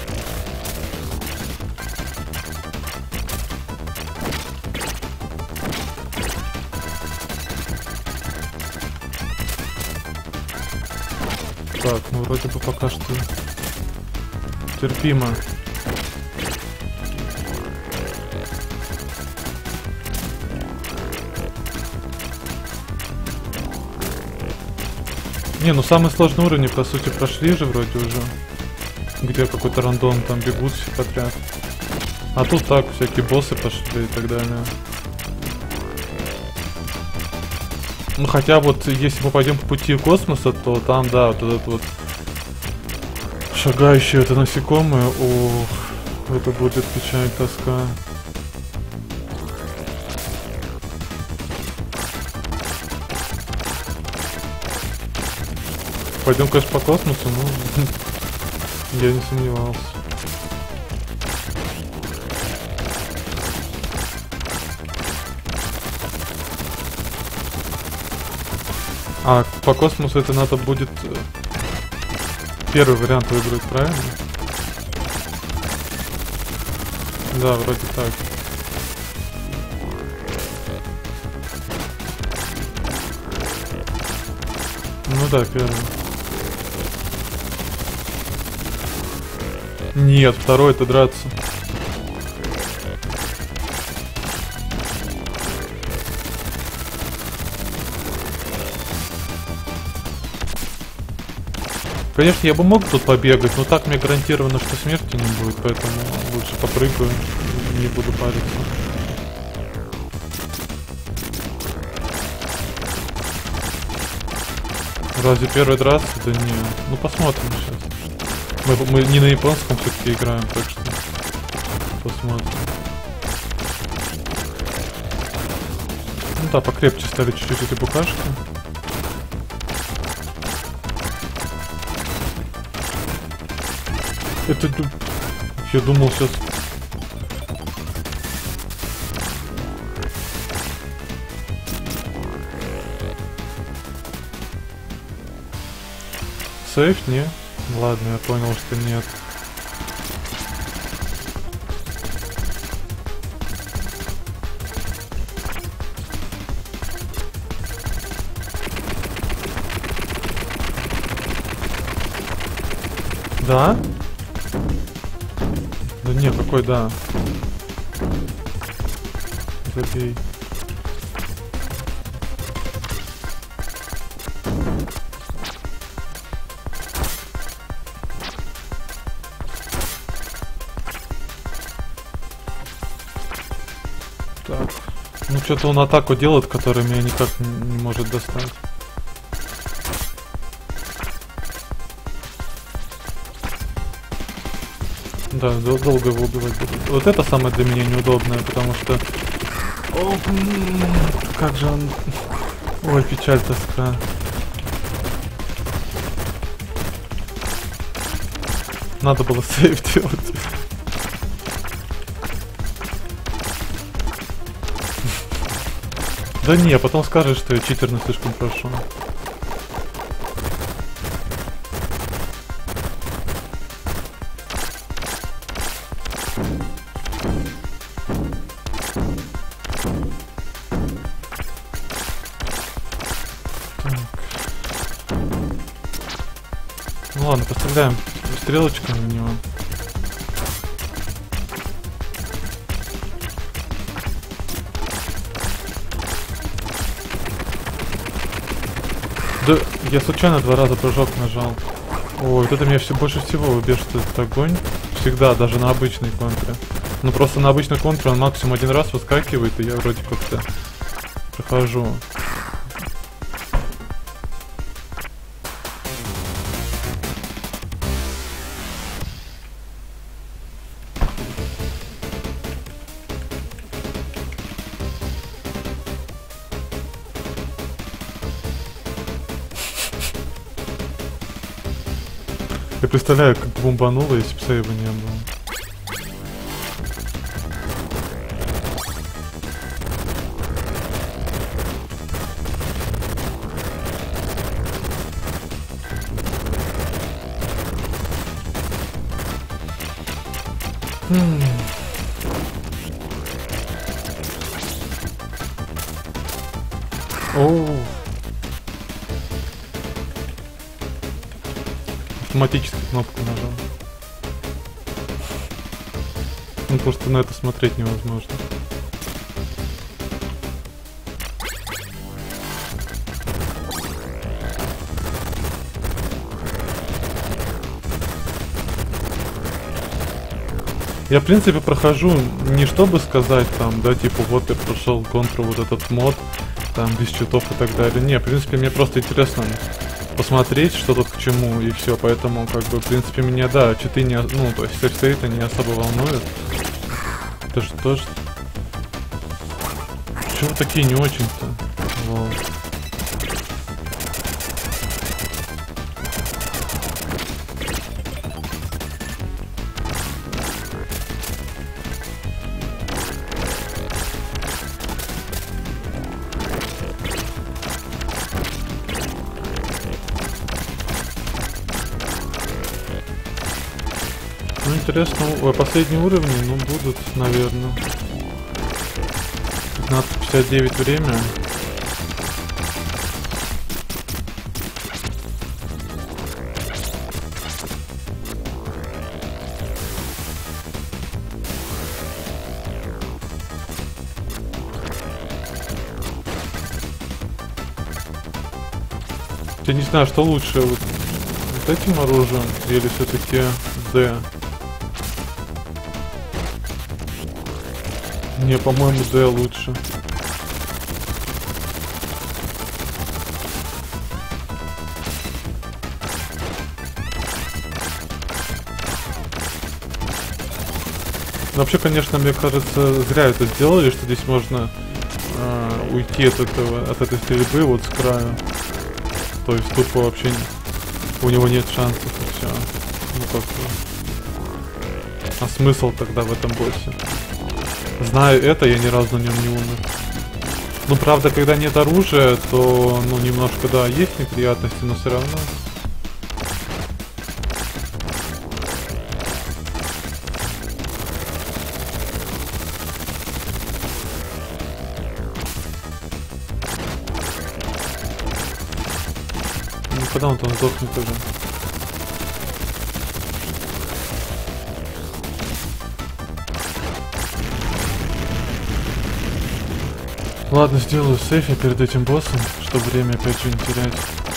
Так, ну вроде бы пока что терпимо. Не, ну самые сложные уровни, по сути, прошли же вроде уже. Где какой-то рандом там бегут все подряд. А тут так, всякие боссы пошли и так далее. Ну хотя вот, если мы пойдем по пути космоса, то там, да, вот этот вот шагающие это насекомые, ох, это будет печаль, тоска. Пойдем, конечно, по космосу, но я не сомневался. А по космосу это надо будет первый вариант выбрать, правильно? Да, вроде так. Ну да, первый. Нет, второй это драться. Конечно, я бы мог тут побегать, но так мне гарантировано, что смерти не будет, поэтому лучше попрыгаю, не буду париться. Разве первый драться? Да не. Ну посмотрим сейчас. Мы, мы не на японском все-таки играем, так что посмотрим. Ну да, покрепче стали чуть-чуть эти букашки. Это... Я думал сейчас... Сейф? Не? Ладно, я понял, что нет. Да? Да не, какой да? Забей. Так. Ну что-то он атаку делает, которая меня никак не может достать. Да, долго его убивать будет. Вот это самое для меня неудобное, потому что... О, как же он... Ой, печаль, тоска. Надо было сейв делать. Да не, потом скажешь, что я читерно слишком прошу. Ну ладно, поставляем стрелочками в него. Да, я случайно два раза прыжок нажал. Ой, вот это меня все больше всего выбешивает этот огонь. Всегда, даже на обычной контре. Ну просто на обычной контре он максимум один раз выскакивает, и я вроде как-то прохожу. Я представляю, как бомбануло, если бы сейва не было. Хм. Оу. Автоматически кнопку нажал. Ну просто на это смотреть невозможно. Я в принципе прохожу не чтобы сказать там, да, типа вот я прошел контру вот этот мод, там без читов и так далее. Не, в принципе мне просто интересно посмотреть, что тут к чему, и все. Поэтому, как бы, в принципе, меня, да, читы не, ну, то есть сейф-стейты не особо волнует. Это же тоже... Почему такие не очень-то? Вот. Ну, интересно, ой, последние уровни, ну, будут, наверное. пятнадцать пятьдесят девять время. Я не знаю, что лучше, вот, вот этим оружием или все-таки Д. Не, по-моему, Д лучше. Вообще, конечно, мне кажется, зря это сделали, что здесь можно э, уйти от этого, от этой стрельбы вот с краю. То есть тупо вообще не, у него нет шансов и все. Ну как бы. А смысл тогда в этом боссе? Знаю это, я ни разу на нем не умер. Ну правда, когда нет оружия, то ну немножко, да, есть неприятности, но все равно. Ну когда он там сдохнет уже? Ладно, сделаю сейф я перед этим боссом, чтобы время опять же не терять.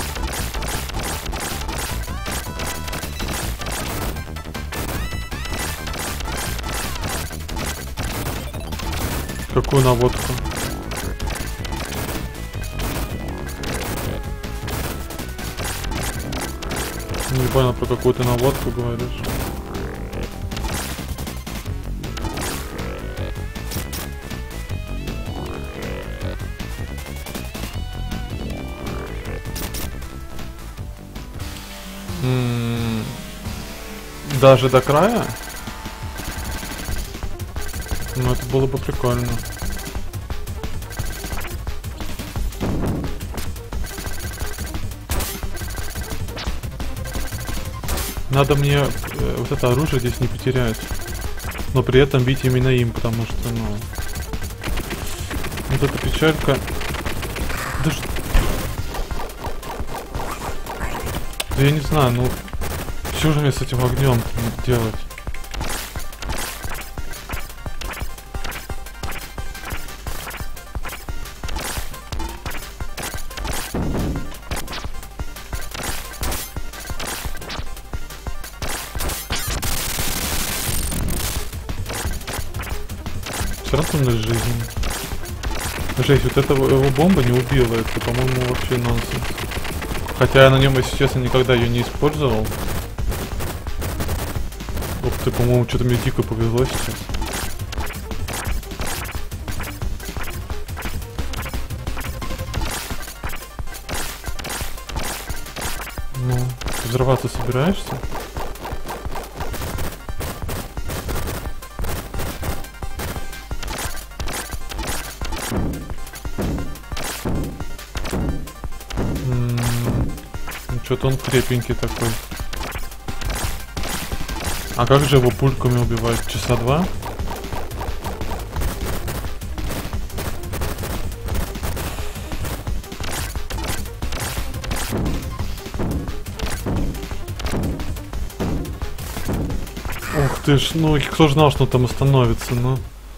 Какую наводку? Не понял, про какую ты наводку говоришь. М-м-м, даже до края? Ну это было бы прикольно. Надо мне э, вот это оружие здесь не потерять, но при этом бить именно им, потому что, ну, вот эта печалька. Да, ш... да я не знаю, ну, что же мне с этим огнем делать? продолжительность жизни. Жесть, вот эта его бомба не убила, это, по-моему, вообще нонсенс. Хотя я на нем, если честно, никогда ее не использовал. Ух ты, по-моему, что-то мне дико повезло сейчас. Ну, ты взрываться собираешься? Что-то он крепенький такой. А как же его пульками убивать? Часа два? Ух ты ж, ну кто ж знал, что он там остановится, ну.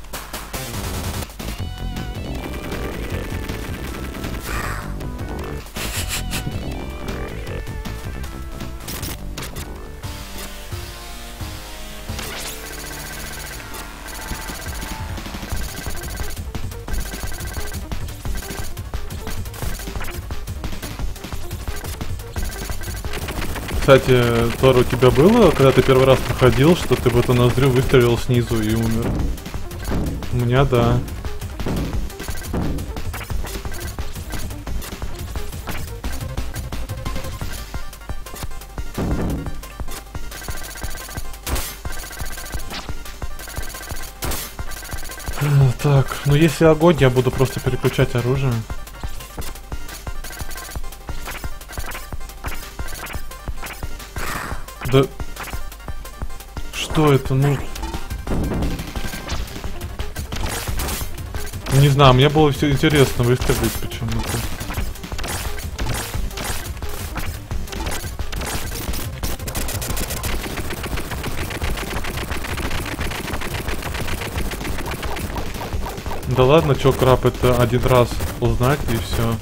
Кстати, Тор, у тебя было, когда ты первый раз проходил, что ты в эту ноздрю выстрелил снизу и умер? У меня да. Так, ну если огонь, я буду просто переключать оружие. Да... Что это, ну... Не знаю, мне было все интересно выстрелить почему-то. Да ладно, чё, краб, это один раз узнать и все.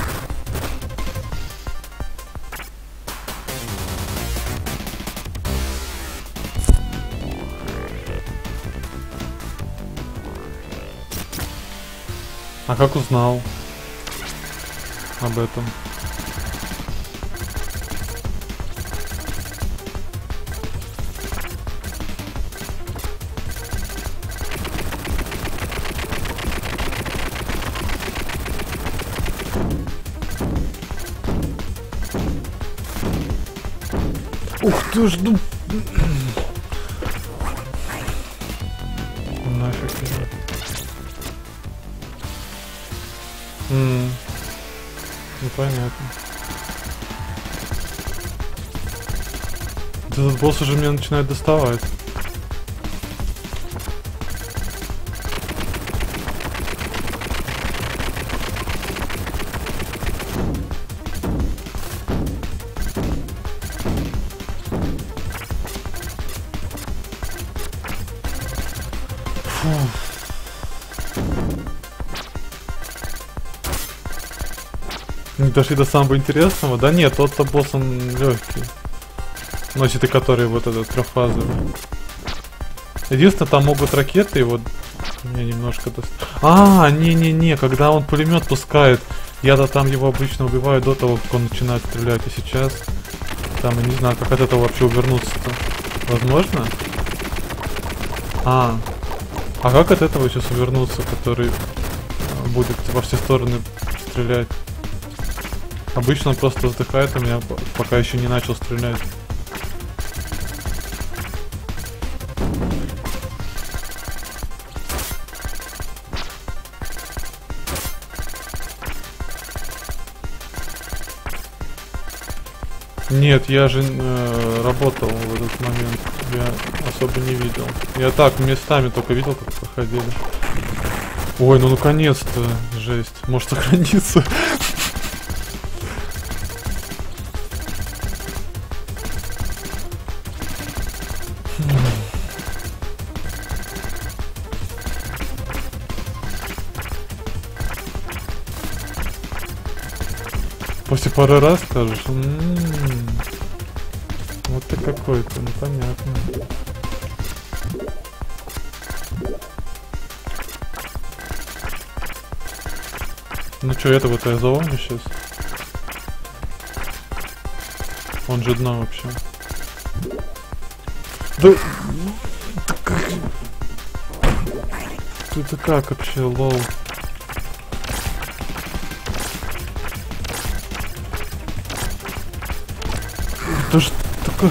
А как узнал об этом? Ух ты ж, ну... Нафиг его. Ммм. Ну понятно. Этот босс уже меня начинает доставать. Фу. Не дошли до самого интересного? Да нет, тот-то босс он легкий. Ну, если ты который вот этот трехфазовый. Единственное, там могут ракеты, и вот мне немножко дост... А, не-не-не, когда он пулемет пускает, я-то там его обычно убиваю до того, как он начинает стрелять, и сейчас там, я не знаю, как от этого вообще увернуться-то. Возможно? А, а как от этого сейчас увернуться, который будет во все стороны стрелять? Обычно он просто вздыхает у меня, пока еще не начал стрелять. Нет, я же э, работал в этот момент. Я особо не видел. Я так местами только видел, как проходили. Ой, ну наконец-то, жесть. Может сохраниться. После пары раз скажешь, м-м-м, вот ты какой-то, непонятно. Ну чё, этого-то я завалю сейчас? Он же дно вообще. Да... Ты это как вообще, лол? Да что такое?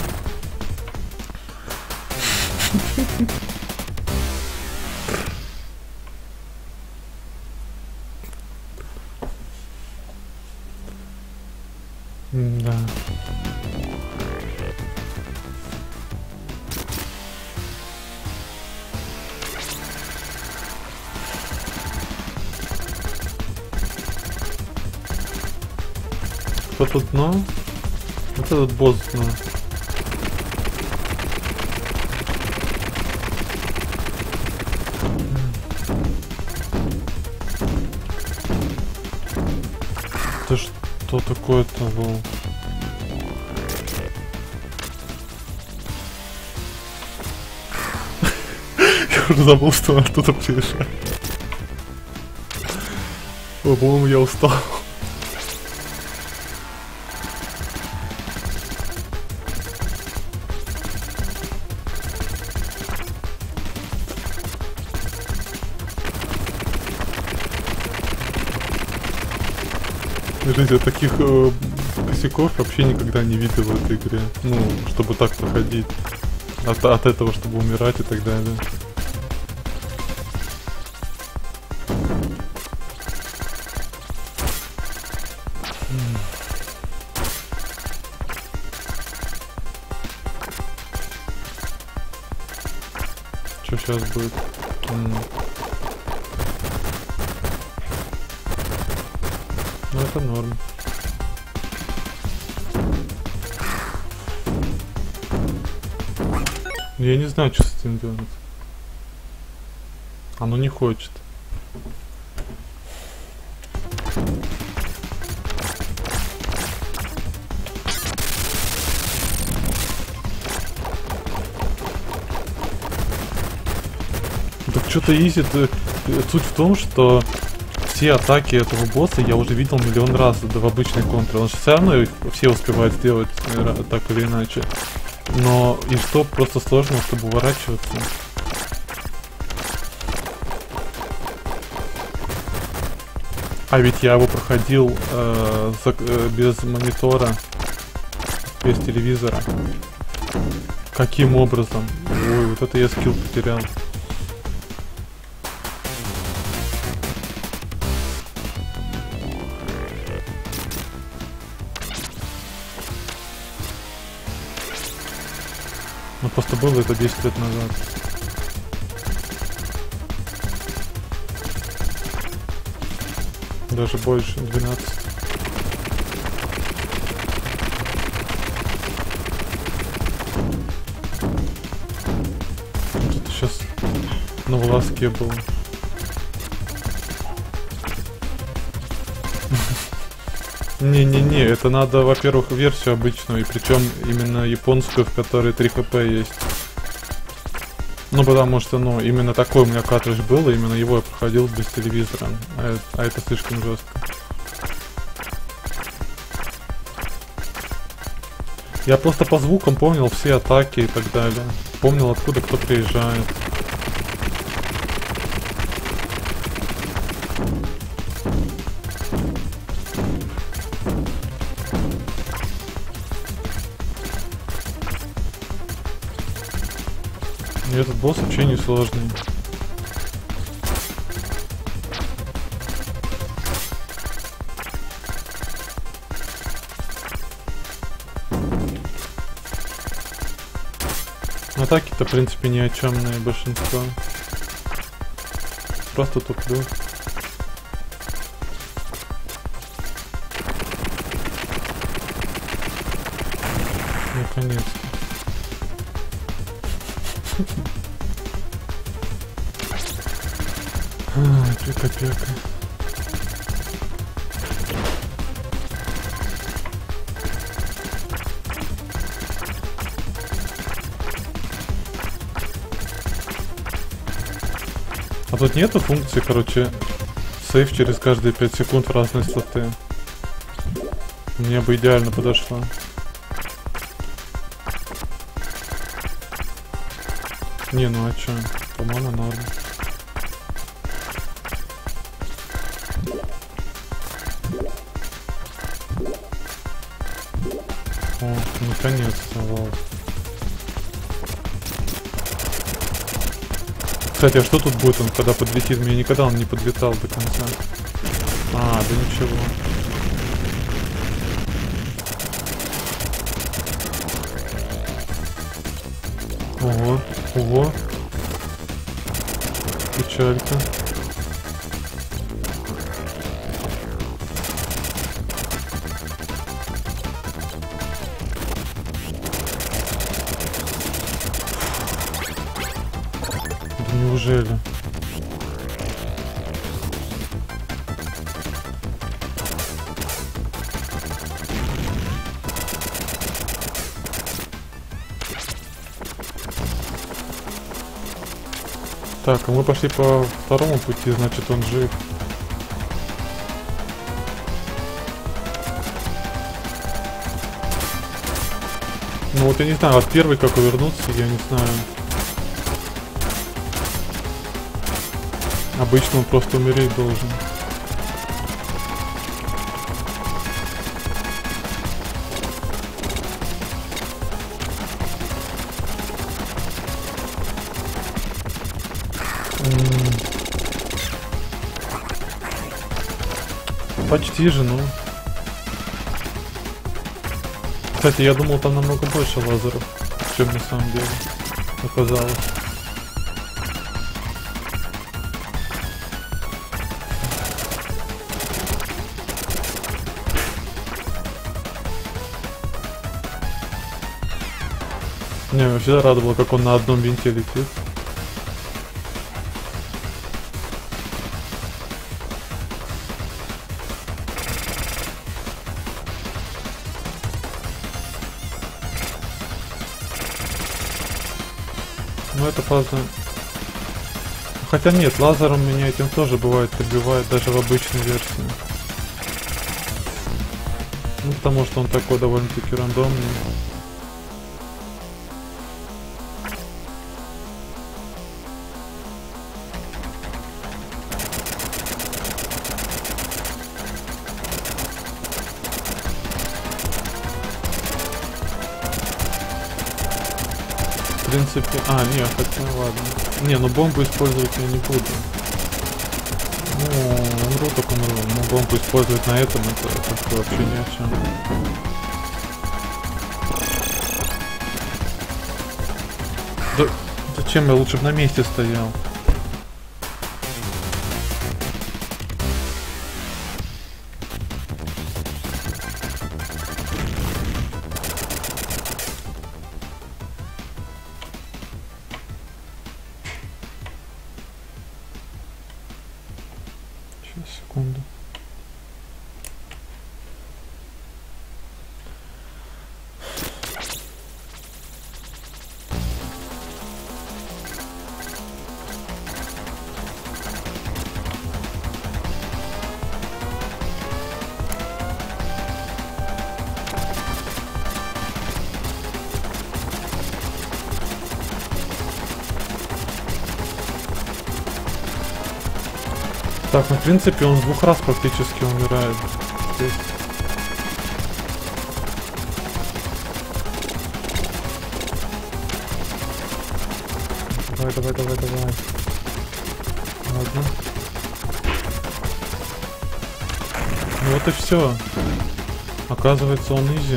Да. Что тут дно? Вот этот босс дно. Это что такое-то, лол? Я уже забыл, что он оттуда приезжает. Ой, по-моему, я устал. Жизнь, я таких э, косяков вообще никогда не видел в этой игре. Ну, чтобы так проходить. От, от этого, чтобы умирать и так далее. Что сейчас будет? М. Ну это норм. Я не знаю, что с этим делать. Оно не хочет. Так что-то изи. Суть в том, что все атаки этого босса я уже видел миллион раз в обычной контре. Он же все равно их все успевает сделать так или иначе. Но и что просто сложно, чтобы уворачиваться. А ведь я его проходил э, за, э, без монитора, без телевизора. Каким образом? Ой, вот это я скилл потерял. Ну просто было это десять лет назад. Даже больше, двенадцать. Тут сейчас на волоске был. Не-не-не, это надо, во-первых, версию обычную, и причем именно японскую, в которой три хп есть. Ну, потому что, ну, именно такой у меня картридж был, и именно его я проходил без телевизора. А, а это слишком жестко. Я просто по звукам помнил все атаки и так далее. Помнил, откуда кто приезжает. И этот босс вообще не сложный. Атаки-то, в принципе, ни о чёмные большинство. Просто туплю. Наконец-то. А, пека-пека. А тут нету функции, короче, сейф через каждые пять секунд в разные слоты. Мне бы идеально подошло. Не, ну а чё? По-моему, норм. О, наконец-то, вау. Кстати, а что тут будет он, когда подлетит? Мне никогда он не подлетал до конца. А, да ничего. Ого, ого. Печалька. Да неужели? Так, а мы пошли по второму пути, значит он жив. Ну вот я не знаю, от первой как увернуться, я не знаю. Обычно он просто умереть должен. Почти же, ну. Кстати, я думал, там намного больше лазеров, чем на самом деле оказалось. Не, меня всегда радовало, как он на одном винте летит. Ну это фаза. Хотя нет, лазером меня этим тоже бывает подбивает, даже в обычной версии. Ну потому что он такой довольно-таки рандомный. В принципе... А, не, хотя ладно. Не, ну бомбу использовать я не буду. Ну, умру, так умру. Ну, бомбу использовать на этом, это, это вообще ни о чем. Да зачем я лучше бы на месте стоял? Секунду. Так, ну в принципе он с двух раз практически умирает здесь. Давай, давай, давай, давай. Ладно. Ну вот и все. Оказывается, он изи.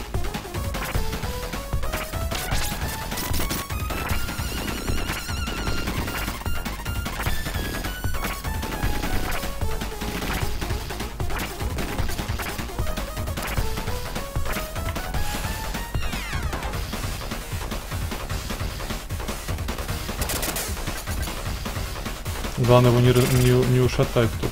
Главное его не, не, не ушатать тут.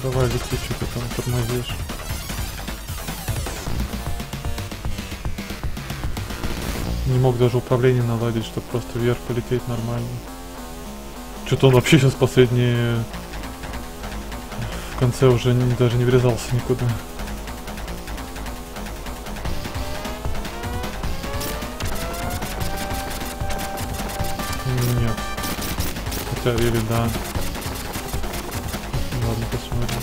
Давай, лети, что ты там тормозишь. Не мог даже управление наладить, чтобы просто вверх полететь нормально. Что-то он вообще сейчас последние... В конце уже не, даже не врезался никуда. Нет. Хотя, или да. Ладно, посмотрим.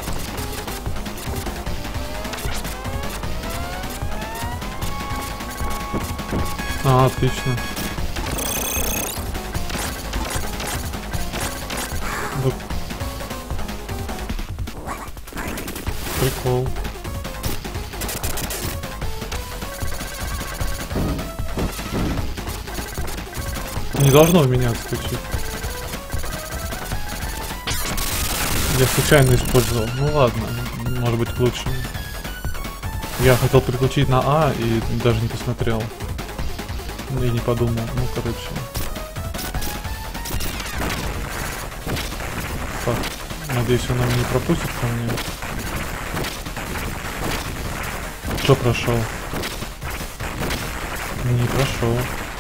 А, отлично. Да. Прикол. Не должно в меня отскочить. Я случайно использовал. Ну ладно, может быть к лучшему. Я хотел переключить на А и даже не посмотрел. И не подумал. Ну, короче. Так, надеюсь, она не пропустит ко мне. Что прошел? Не прошел.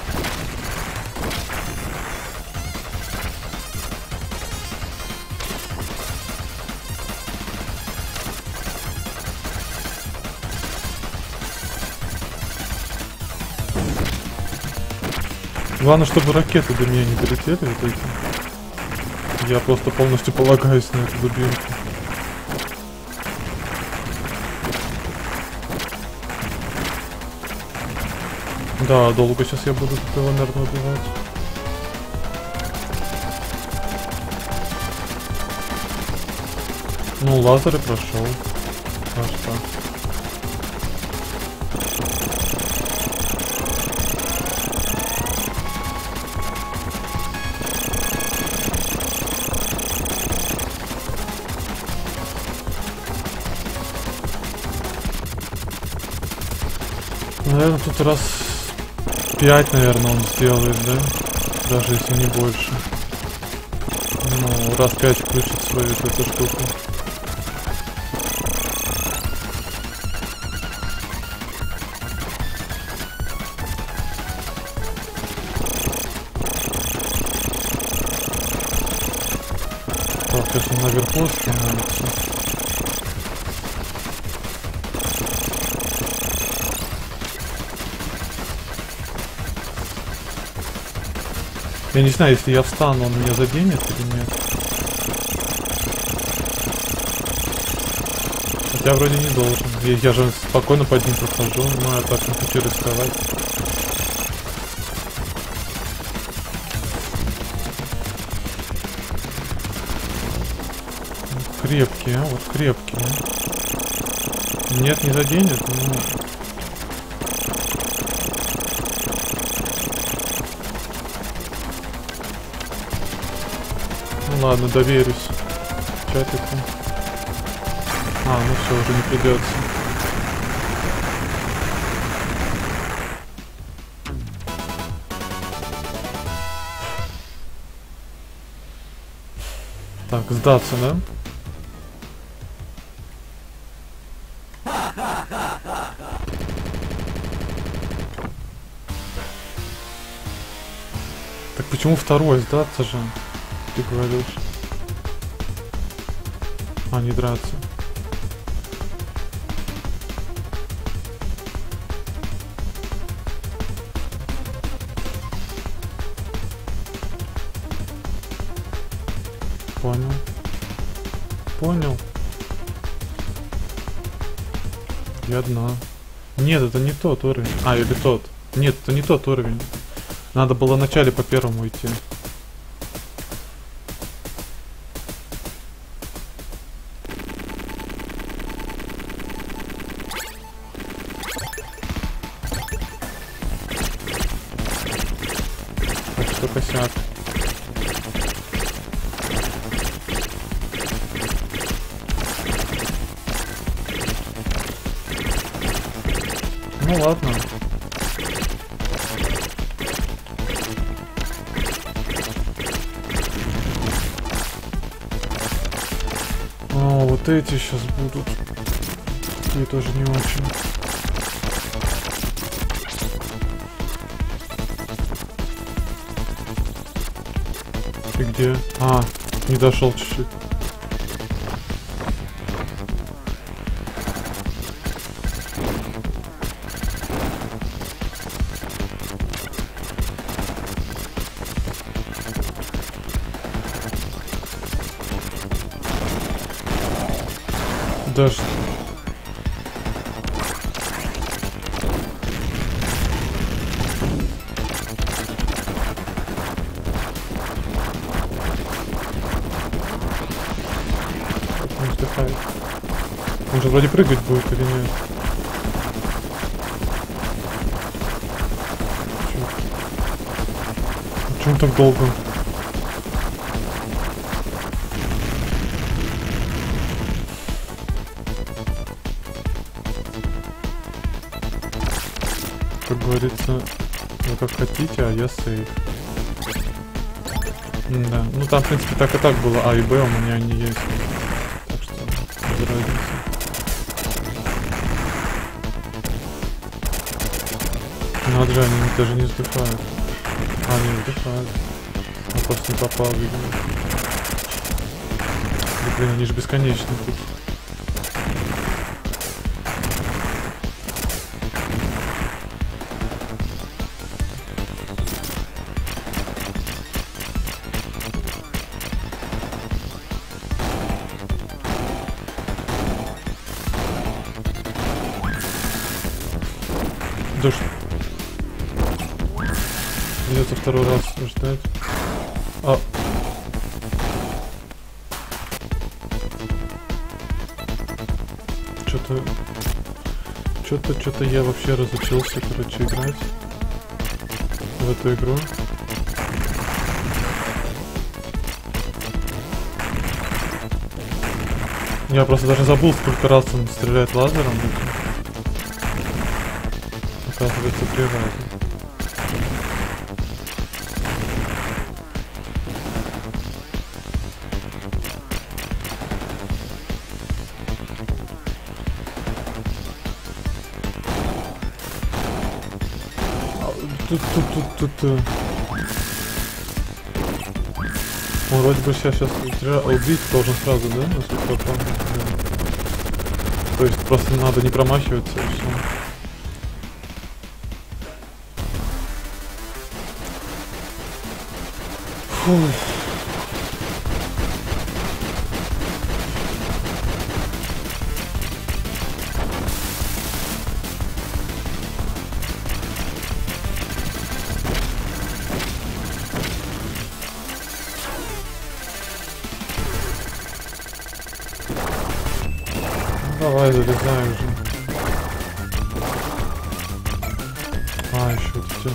Главное, чтобы ракеты до меня не долетели, вот эти. Я просто полностью полагаюсь на эту дубинку. Да, долго сейчас я буду его, наверное, убивать. Ну, лазеры прошел. А что? Наверное, тут раз пять, наверное, он сделает, да? Даже если не больше. Ну, раз пять включит свою эту штуку. Так, сейчас он наверху становится. Я не знаю, если я встану, он меня заденет или нет. Хотя вроде не должен. Я, я же спокойно под ним прохожу, но я так не хочу рисковать. Крепкие, а? Вот крепкие. Нет, не заденет, но... Ну ладно, доверюсь чатику. А, ну все, уже не придется. Так, сдаться, да? Так почему второй? Сдаться же? Ты говоришь. А, не драться. Понял. Понял. И одна. Нет, это не тот уровень. А, или тот. Нет, это не тот уровень. Надо было вначале по первому идти. Так что косяк. Ну ладно. О, вот вот эти сейчас будут. И тоже не очень. Ты где? А, не дошел чуть-чуть. Даже... Он вздыхает. Он же вроде прыгать будет или нет? Чё он так долго? Как говорится, вы как хотите, а я сейф. Да, ну там в принципе так и так было, А и Б у меня не есть. Так что без разницы. Надо же, они даже не вздыхают. А, не вздыхают. Он просто не попал, видимо. Да, блин, они же бесконечны тут. Да что? Придется второй раз ждать. А. Что-то... Что-то, что-то я вообще разучился, короче, играть в эту игру. Я просто даже забыл, сколько раз он стреляет лазером. Оказывается, три раза. Тут, тут, тут, тут, тут. Он вроде бы сейчас, сейчас убить должен сразу, да? Насколько я помню. Да. То есть просто надо не промахиваться и все. Фу. Давай, залезай уже. А, еще тут.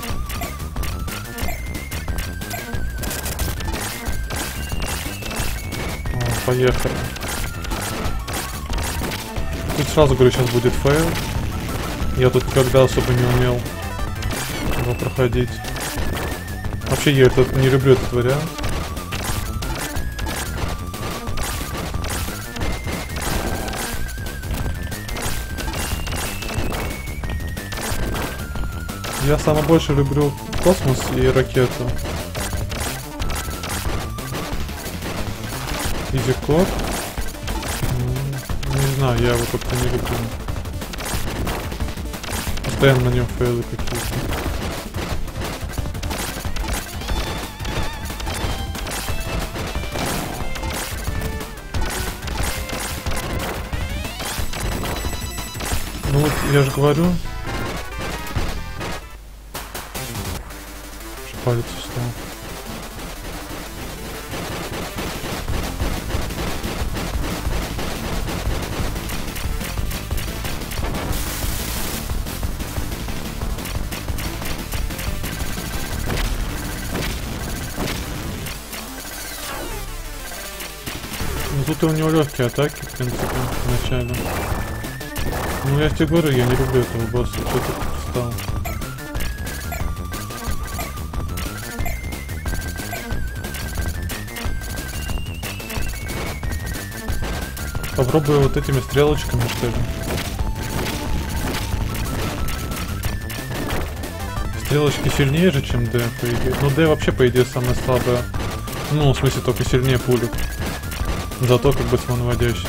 О, поехали. Тут сразу говорю, сейчас будет фейл. Я тут никогда особо не умел его проходить. Вообще я этот, не люблю этот вариант. Я самое больше люблю космос и ракету. Изи код. Не знаю, я его как-то не люблю. Постоянно на нем фейлы какие-то. Ну вот я же говорю. Палец устал. Ну тут и у него легкие атаки, в принципе, в начале. Ну я тебе говорю, я не люблю этого босса, что ты встал. Попробую вот этими стрелочками, что ли. Стрелочки сильнее же, чем Д, по идее. Ну, Д вообще, по идее, самая слабая. Ну, в смысле, только сильнее пулю. Зато как бы самонаводящийся.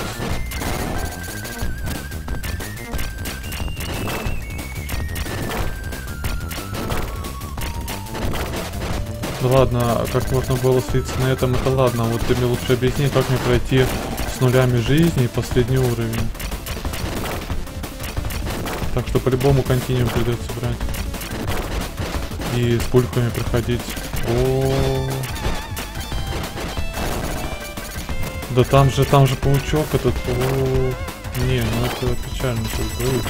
Да ладно, а как можно было слиться на этом, это ладно. Вот ты мне лучше объясни, как мне пройти с нулями жизни последний уровень. Так что по-любому континуум придется брать. И с пульками проходить. О-о-о. Да там же, там же паучок этот. О-о-о. Не, ну это печально тут будет.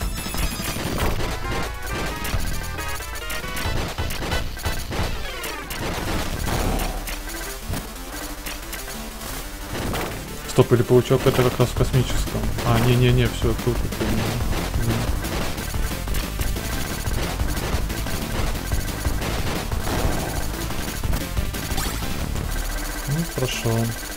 Стоп, или паучок это как раз в космическом. А, не-не-не, все, тут это не. Ну, хорошо.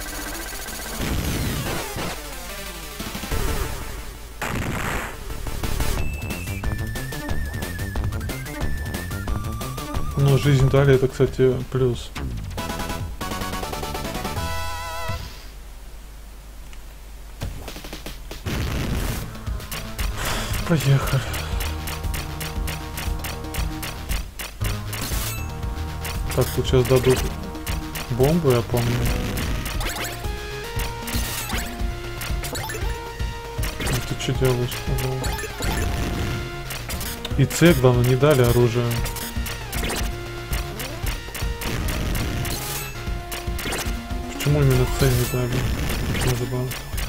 Ну, жизнь дали, это, кстати, плюс. Поехали. Так, тут сейчас дадут бомбу, я помню. Ты что делаешь, пожалуйста? И С, главное, не дали оружие. Почему именно С не дали? Очень забавно.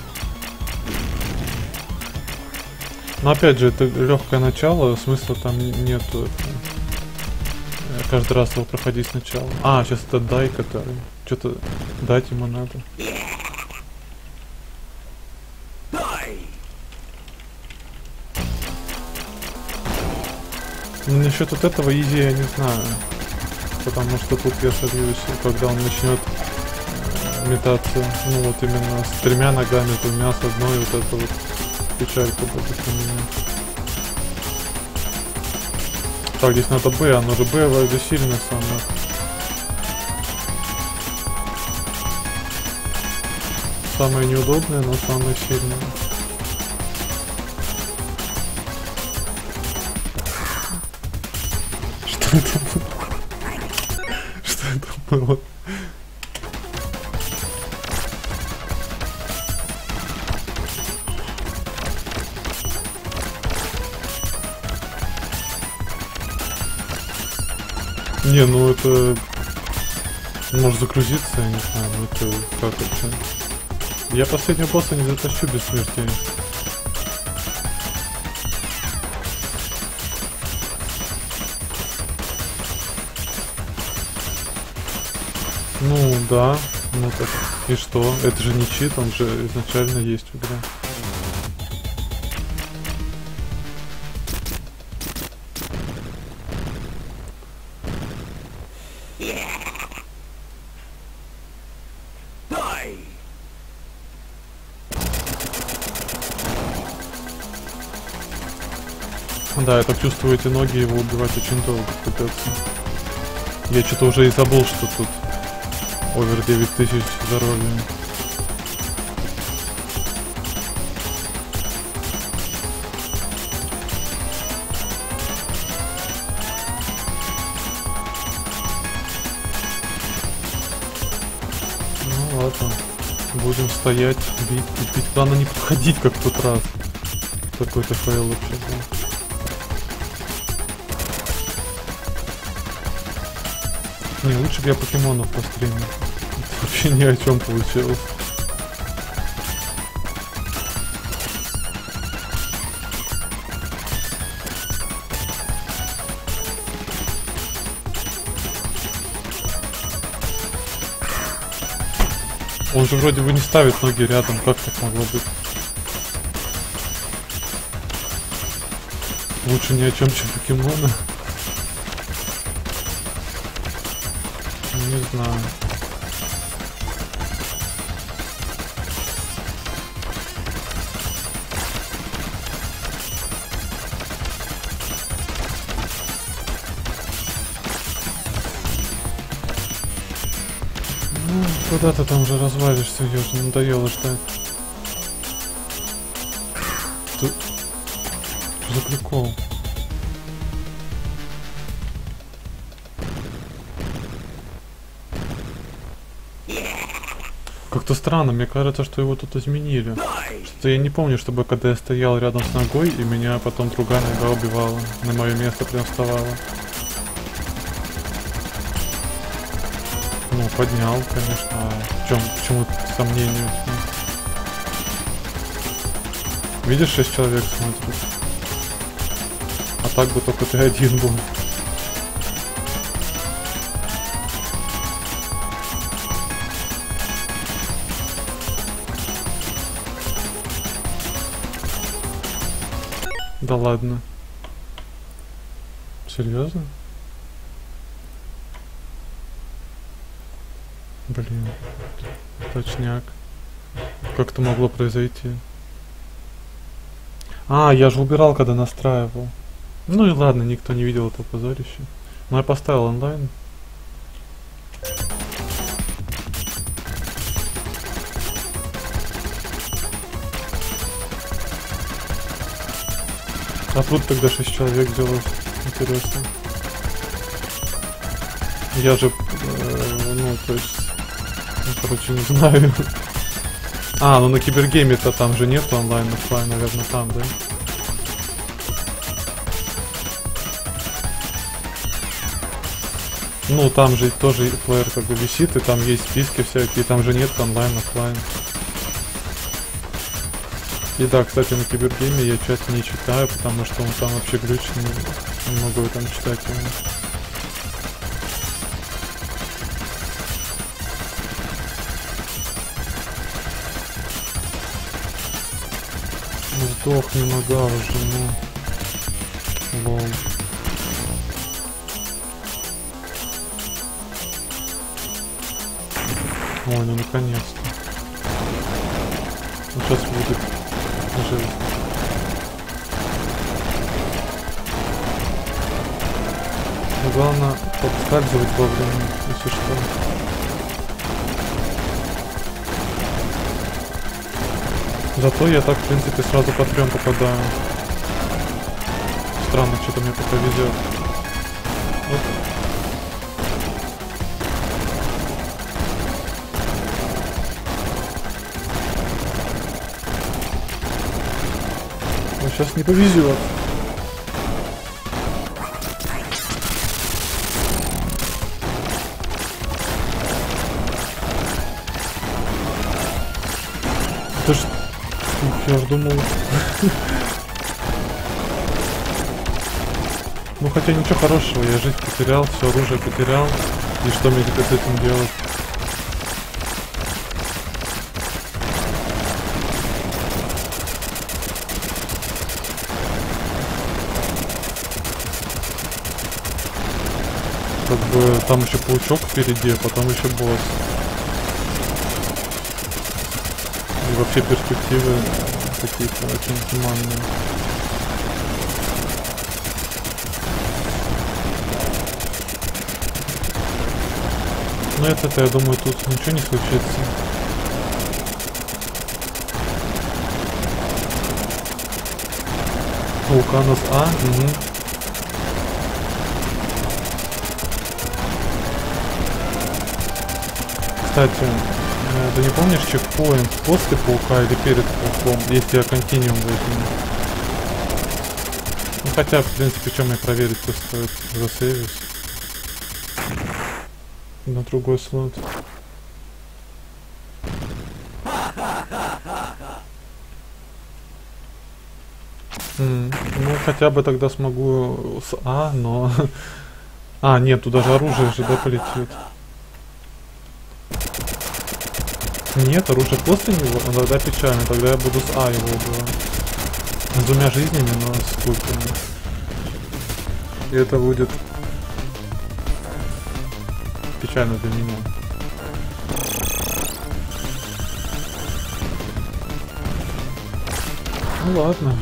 Но опять же, это легкое начало, смысла там нету. Это... Каждый раз его проходить сначала. А, сейчас это дай, который. Что-то дать ему надо. Ну, насчет вот этого изи я не знаю. Потому что тут я собьюсь, когда он начнет метаться. Ну вот именно с тремя ногами, двумя, с одной, вот это вот. Печалька будет у меня. Так, здесь надо Б, оно же Б вроде сильно самое. Самое неудобное, но самое сильное. Что это было? Что это было? Не, ну это... Может загрузиться, я не знаю, ну это как вообще. Я последнего босса не затащу без смерти. Ну да, ну так. И что? Это же не чит, он же изначально есть в игре. Да, я так чувствую, эти ноги его убивать очень долго придется. Я что-то уже и забыл, что тут овер девять тысяч здоровья. Ну ладно, будем стоять, бить, бить. Главное не подходить, как в тот раз. Какой-то фейл вообще был. Не, лучше бы я покемонов постримил. Это вообще ни о чем получилось. Он же вроде бы не ставит ноги рядом, как так могло быть? Лучше ни о чем, чем покемоны. Не знаю. Ну, куда ты там уже развалишься, я уже надоело ждать. Ты... Что за прикол? Как-то странно, мне кажется, что его тут изменили. Что я не помню, чтобы когда я стоял рядом с ногой, и меня потом другая нога убивала. На мое место прям вставала. Ну, поднял, конечно. А в чем, почему сомнение? Видишь, шесть человек смотрит. А так бы только ты один был. Да ладно. Серьезно? Блин. Точняк. Как это могло произойти? А, я же убирал, когда настраивал. Ну и ладно, никто не видел это позорище. Но я поставил онлайн. А тут тогда шесть человек взялось. Интересно. Я же, э, ну, то есть, ну, короче, не знаю. А, ну на Кибергейме-то там же нет онлайн, офлайн, наверное, там, да? Ну, там же тоже плеер как бы висит, и там есть списки всякие, там же нет онлайн, офлайн. И да, кстати, на Кибергейме я чат не читаю, потому что он там вообще глючный, не могу там читать его. Ну сдохни, нога уже, ну. Лол. Ой, ну наконец-то. Ну сейчас будет жесть. Но главное подскальзывать вовремя, если что. Зато я так, в принципе, сразу по трем попадаю. Странно, что-то мне пока везет. Вот. Но сейчас не повезет. Это ж... Я ж думал... Ну хотя ничего хорошего, я жизнь потерял, все оружие потерял. И что мне теперь с этим делать? Как бы там еще паучок впереди, а потом еще босс. И вообще перспективы какие-то очень туманные. Но это-то, я думаю, тут ничего не случится. Вулканус А, угу. Кстати, ты не помнишь чекпоинт после паука или перед пауком, если я континуум возьму? Ну хотя, в принципе, чем мне проверить-то стоит, засейвить на другой слот. Mm, ну хотя бы тогда смогу с А, но... А, нет, туда же оружие же, да, полетит. Нет, оружие после него? Ну тогда печально, тогда я буду с А его убивать. С двумя жизнями, но с кульками. И это будет печально для меня. Ну ладно.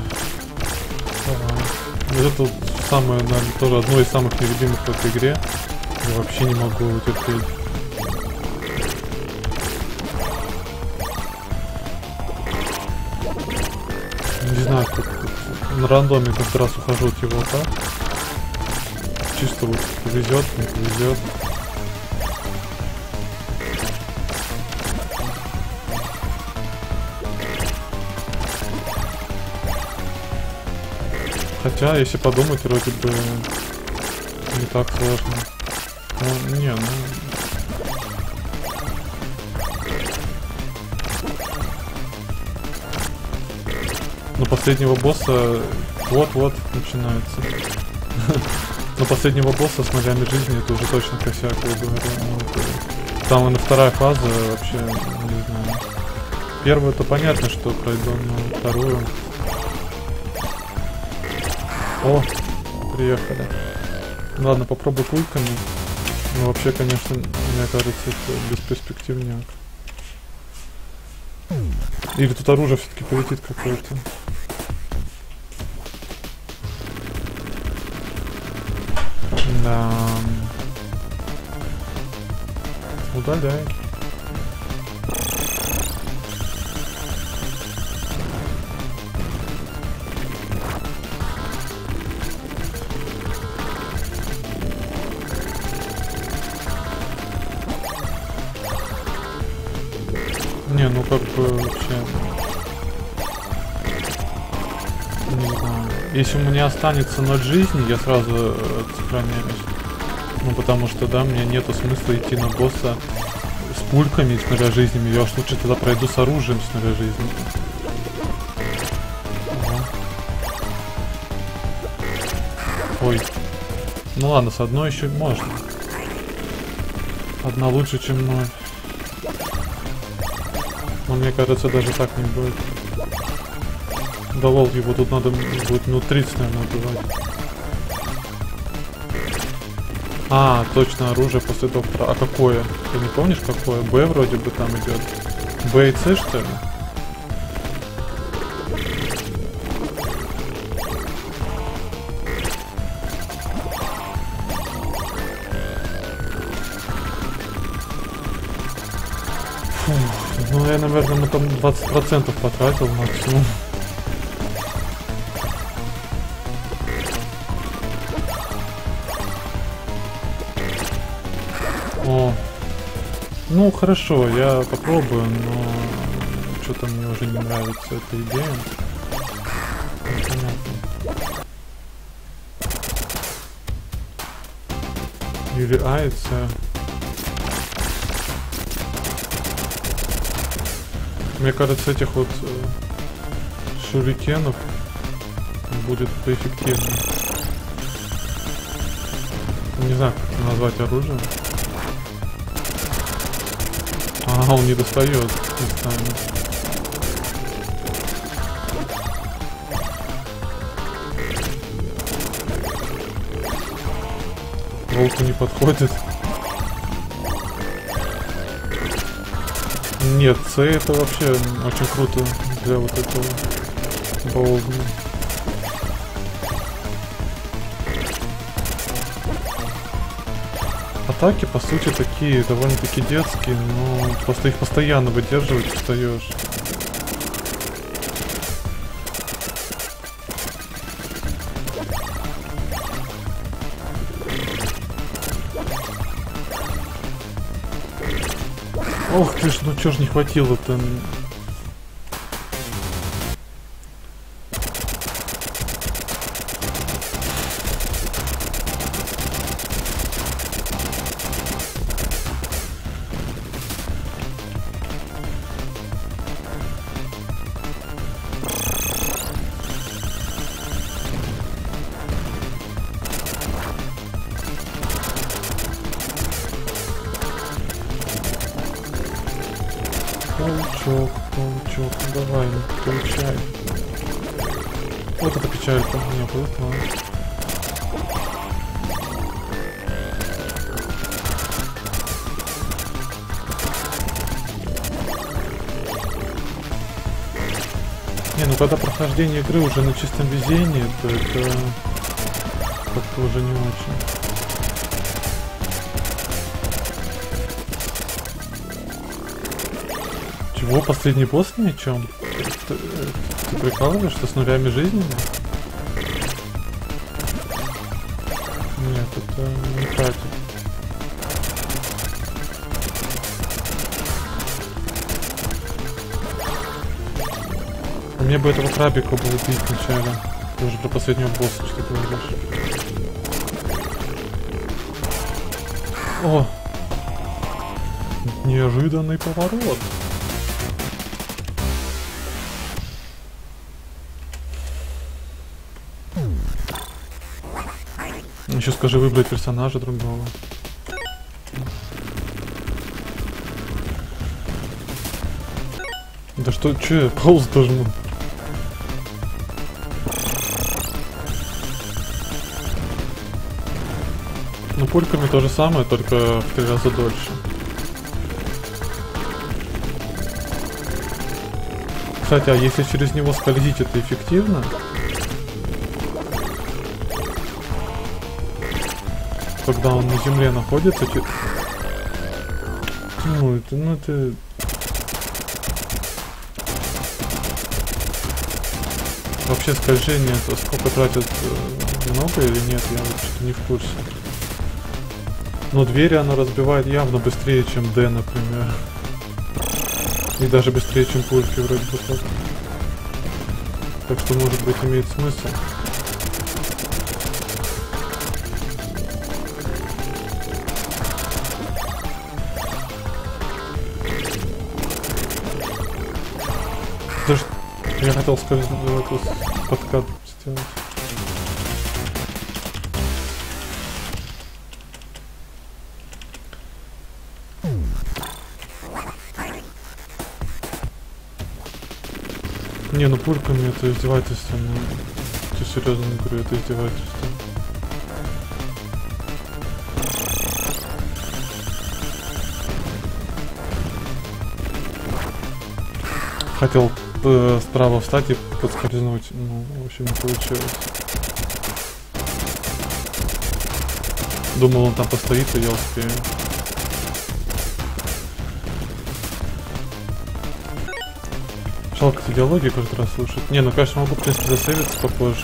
Давай. Это самое, наверное, тоже одно из самых невидимых в этой игре. Я вообще не могу терпеть. Не знаю, как на рандоме каждый раз ухожу от его атак. Чисто вот повезет, не повезет. Хотя, если подумать, вроде бы не так сложно. Ну, не, ну... Но последнего босса вот-вот начинается. Но последнего босса с нулями жизни это уже точно косяк, я говорю. Ну, там именно вторая фаза, вообще, не знаю. Первую это понятно, что пройду, но вторую... О, приехали. Ладно, попробуй кульками. Ну, вообще, конечно, мне кажется, это бесперспективняк. Или тут оружие все-таки полетит какое-то. Да. Удаляй. Не, ну как бы вообще... Не знаю. Если у меня останется ноль жизни, я сразу э, сохраняюсь. Ну потому что, да, мне нету смысла идти на босса с пульками, с нуля жизнями. Я уж лучше тогда пройду с оружием с нуля жизни. Ага. Ой. Ну ладно, с одной еще можно. Одна лучше, чем ноль. Но мне кажется, даже так не будет. Да лол, его тут надо будет, ну, тридцать, наверное, убивать. А, точно, оружие после доктора. А какое? Ты не помнишь, какое? Б вроде бы там идет. Б и С, что ли? Фу, ну я, наверное, на там двадцать процентов потратил максимум. О, ну хорошо, я попробую, но что-то мне уже не нравится эта идея. Непонятно. Или А и С. Мне кажется, этих вот э, шурикенов будет поэффективнее. Не знаю, как это назвать оружие. А, он не достает местами. Волку не подходит. Нет, С это вообще очень круто для вот этого болга. Атаки, по сути, такие довольно-таки детские, но просто их постоянно выдерживать устаешь. Ох ты ж, ну чё ж не хватило-то? Паучок, паучок, давай, получай. Вот это печалька, мне повезло. Не, ну когда прохождение игры уже на чистом везении, то это как-то уже не очень. Чего? Последний босс ни о чем? Ты, ты прикалываешься с нулями жизни? Нет, это не катит. Мне бы этого крабика было убить вначале. Ты уже до последнего босса, что ты говоришь. О! Неожиданный поворот. Еще скажи выбрать персонажа другого. Да что, че я пауз должен? Ну, пульками то же самое, только в три раза дольше. Кстати, а если через него скользить, это эффективно? Когда он на земле находится, че... ну это, ну это... Вообще скольжение, это сколько тратят, много или нет, я вот что-то не в курсе. Но двери оно разбивает явно быстрее, чем Д, например. И даже быстрее, чем пульки вроде бы так. Так что, может быть, имеет смысл. Даже я хотел сказать, эту подкат сделать. Не, ну пульками это издевательство, ну, я серьезно говорю, это издевательство. Хотел э, справа встать и подскользнуть, ну, в общем, не получилось. Думал, он там постоит, и я успею. Жалко эти диалоги каждый раз слушать. Не, ну конечно могу в принципе засейвиться попозже.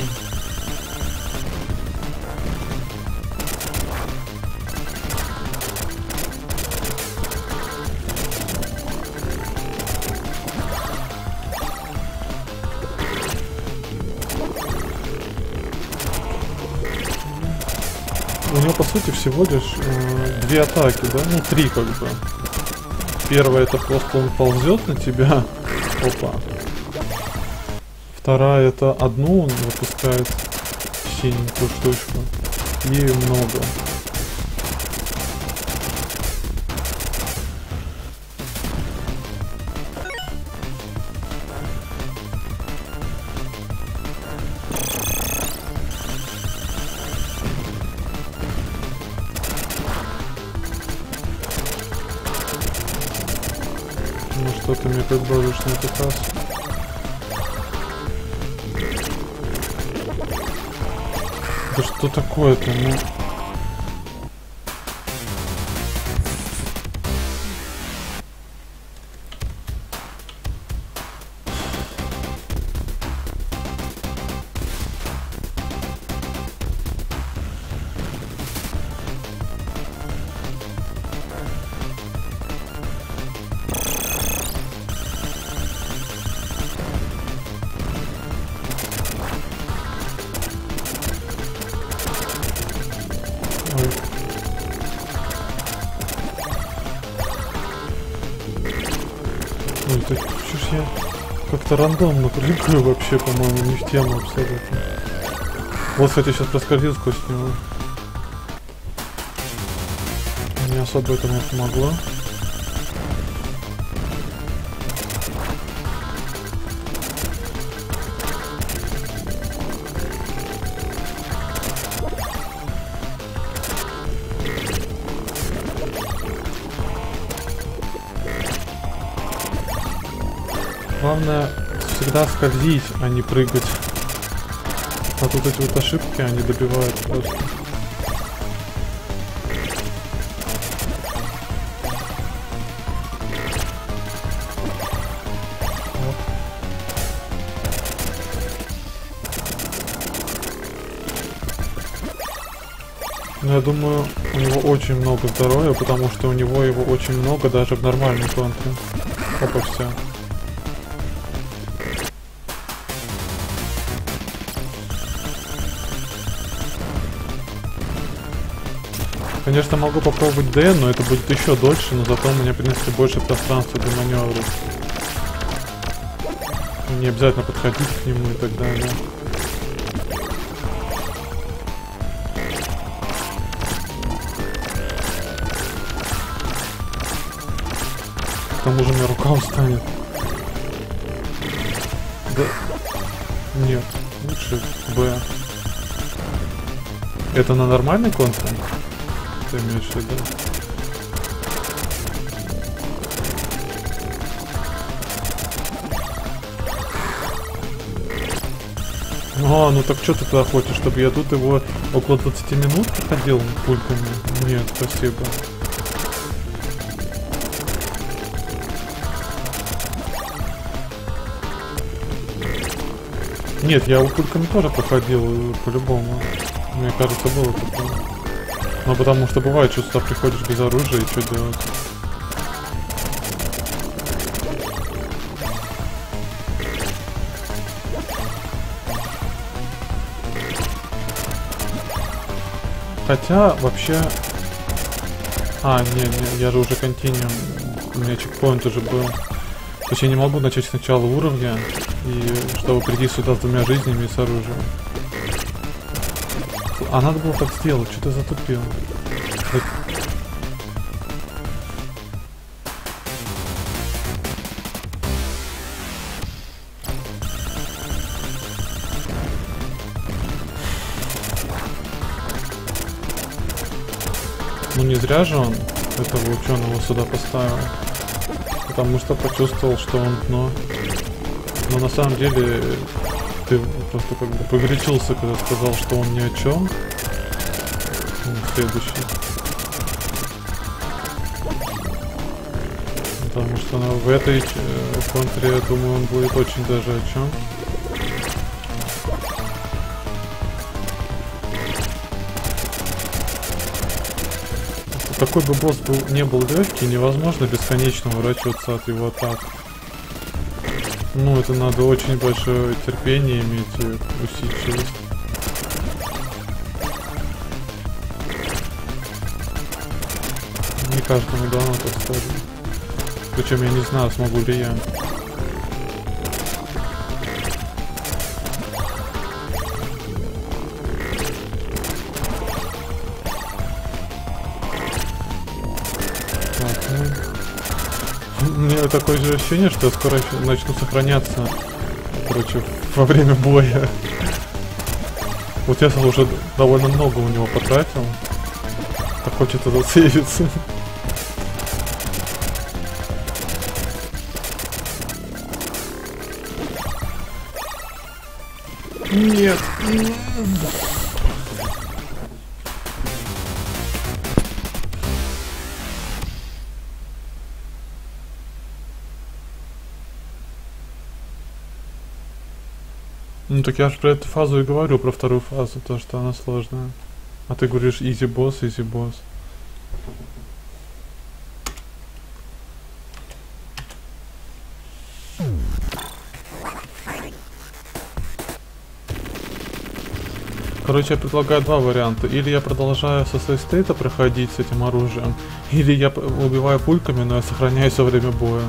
У него по сути всего лишь э, две атаки, да? Ну три как бы. Первая это просто он ползет на тебя. Опа. Вторая это одну он выпускает синенькую штучку. И много. Ну что ты мне предложишь на этот раз? Да что такое-то, ну? Ой, так что ж я как-то рандомно прыгаю вообще, по-моему, не в тему абсолютно. Вот, кстати, сейчас проскользил сквозь него. Не особо это мне помогло. Главное всегда скользить, а не прыгать. А тут эти вот ошибки, они добивают просто. Вот. я думаю, у него очень много здоровья, потому что у него его очень много даже в нормальной контре. Опа, все. Конечно, могу попробовать Д, но это будет еще дольше, но зато у меня, в принципе, больше пространства для маневров. Не обязательно подходить к нему и так далее. К тому же у меня рука устанет. Да. Нет, лучше Б. Это на нормальный контур? Ты имеешь в виду? А, ну так что ты туда хочешь, чтобы я тут его около двадцати минут проходил пульками? Нет, спасибо. Нет, я его пульками тоже проходил по-любому. Мне кажется, было такое. Ну потому что бывает, что сюда приходишь без оружия и что делать? Хотя, вообще... А, не, не, я же уже континуум. У меня чекпоинт уже был. То есть я не могу начать с начала уровня, и чтобы прийти сюда с двумя жизнями и с оружием. А надо было так сделать, что ты затупил. Это... Ну не зря же он этого ученого сюда поставил. Потому что почувствовал, что он дно. Но на самом деле ты просто как бы погорячился, когда сказал, что он ни о чем. Следующий. Потому что ну, в этой э, контре, я думаю, он будет очень даже о чем. Какой бы босс был, не был легкий, невозможно бесконечно уворачиваться от его атак. Ну, это надо очень большое терпение иметь и усидчивость. Не каждому дано, так скажем. Причем я не знаю, смогу ли я. У меня такое же ощущение, что я скоро начну сохраняться, короче, во время боя. Вот я уже довольно много у него потратил. Так хочется засейвиться. Нет. Ну так я же про эту фазу и говорю, про вторую фазу, то что она сложная. А ты говоришь изи босс, изи босс. Короче, я предлагаю два варианта. Или я продолжаю со своей стейта проходить с этим оружием, или я убиваю пульками, но я сохраняюсь во время боя.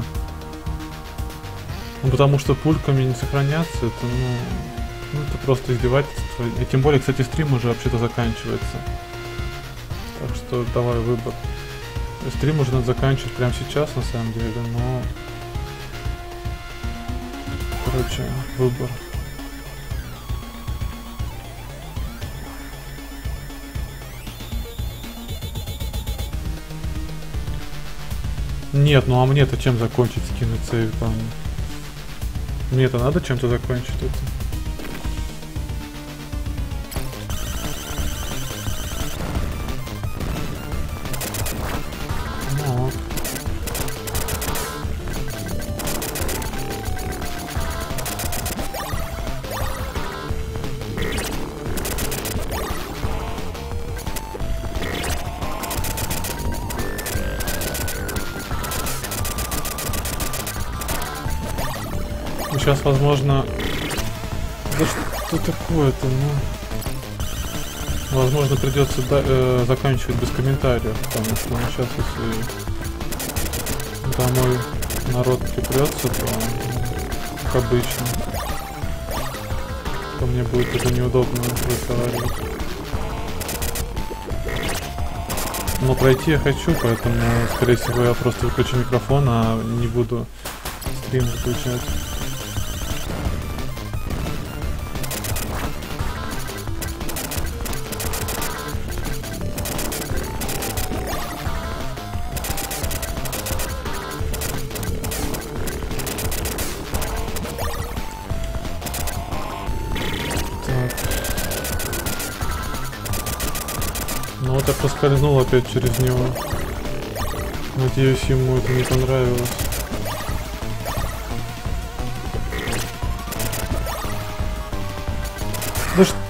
Ну, потому что пульками не сохраняться, это, ну, ну, это просто издевательство. И тем более, кстати, стрим уже вообще-то заканчивается. Так что давай выбор. Стрим уже надо заканчивать прямо сейчас, на самом деле, но... Короче, выбор. Нет, ну а мне-то чем закончить, скинуть сейв там? Мне-то надо чем-то закончить это. Ну. сейчас, возможно... Да что такое-то, ну... Возможно, придется да, э, заканчивать без комментариев, потому что ну, сейчас, если домой народ припрется, то, как обычно, то мне будет уже неудобно разговаривать. Но пройти я хочу, поэтому, скорее всего, я просто выключу микрофон, а не буду стрим выключать. Ну вот я проскользнул опять через него. Надеюсь, ему это не понравилось. Да что?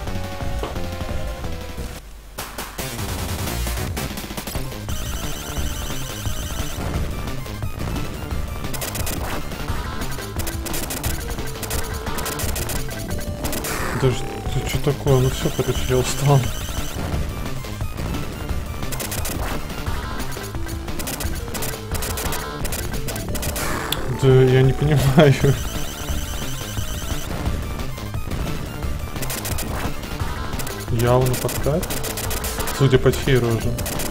Да что такое? Ну все, короче, я устал. Да я не понимаю. Явно подкат. Судя по чьей роже.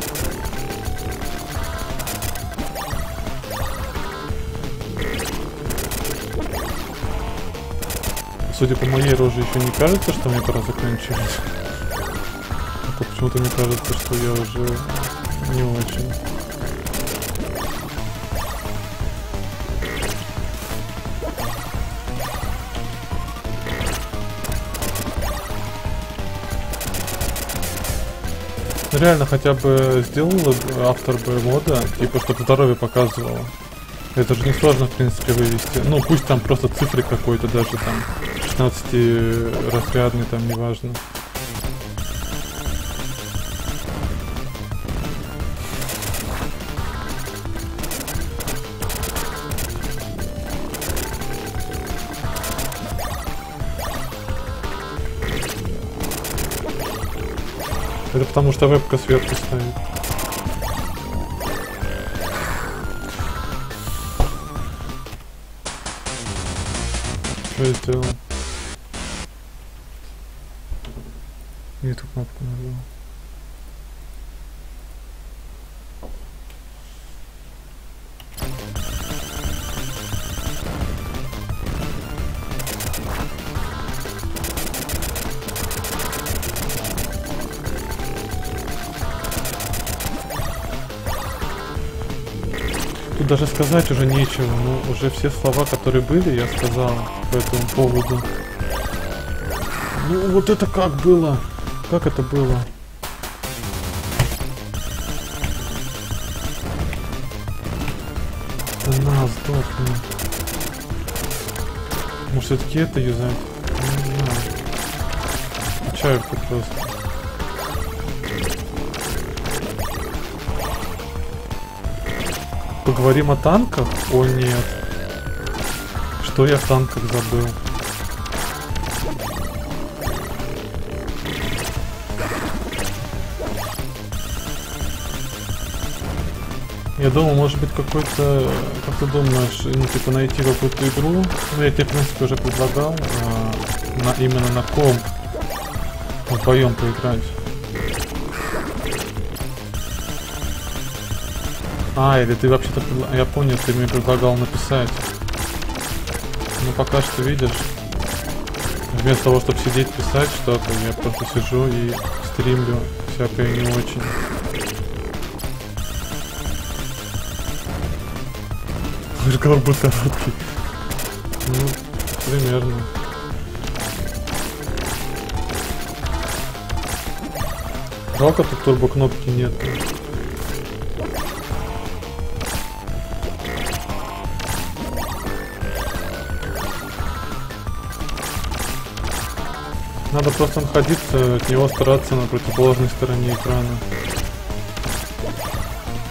Судя по моей роже, еще не кажется, что мне пора заканчивать. А почему-то мне кажется, что я уже не очень. Реально хотя бы сделал автор бы мода, типа, чтобы здоровье показывало. Это же не сложно, в принципе, вывести. Ну, пусть там просто цифры какой-то, даже там шестнадцатиразрядный, там, неважно. Это потому что вебка сверху стоит. Что я сделал? Не эту кнопку нажал. Тут даже сказать уже нечего, но уже все слова, которые были, я сказал по этому поводу. Ну вот это как было? Как это было? На, сдохни. Может все-таки это юзать? Не знаю. Чаю просто. Поговорим о танках? О нет. Что я в танках забыл? Я думал, может быть, какой-то, как ты думаешь, ну, типа, найти какую-то игру? Ну, я тебе, в принципе, уже предлагал, а, на, именно на комп вдвоем поиграть. А, или ты вообще-то, я понял, ты мне предлагал написать. Ну, пока что, видишь, вместо того, чтобы сидеть писать что-то, я просто сижу и стримлю всякое не очень. Разговор будет короткий. Ну, примерно. Жалко, тут турбо-кнопки нет. Надо просто находиться, от него стараться на противоположной стороне экрана.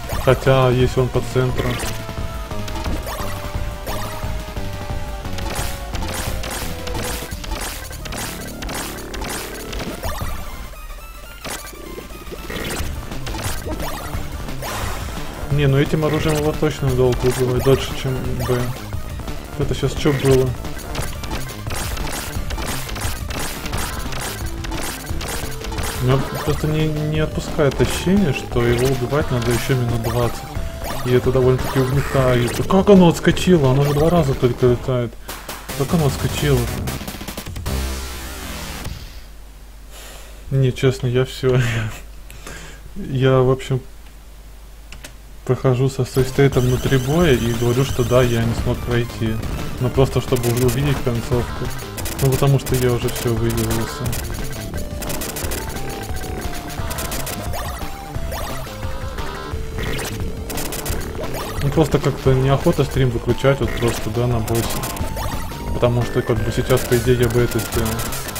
Хотя, если он по центру. Не, ну этим оружием его точно долго убивать, дольше, чем Б. Это сейчас что было? Меня просто не, не отпускает ощущение, что его убивать надо еще минут двадцать. И это довольно-таки угнетает. Как оно отскочило? Оно же два раза только летает. Как оно отскочило-то? Не, честно, я все. Я, в общем, прохожу со стейтом внутри боя и говорю, что да, я не смог пройти. Но просто чтобы уже увидеть концовку. Ну потому что я уже все выигрывался. Ну просто как-то неохота стрим выключать, вот просто, да, на боссе. Потому что как бы сейчас, по идее, я бы это сделал.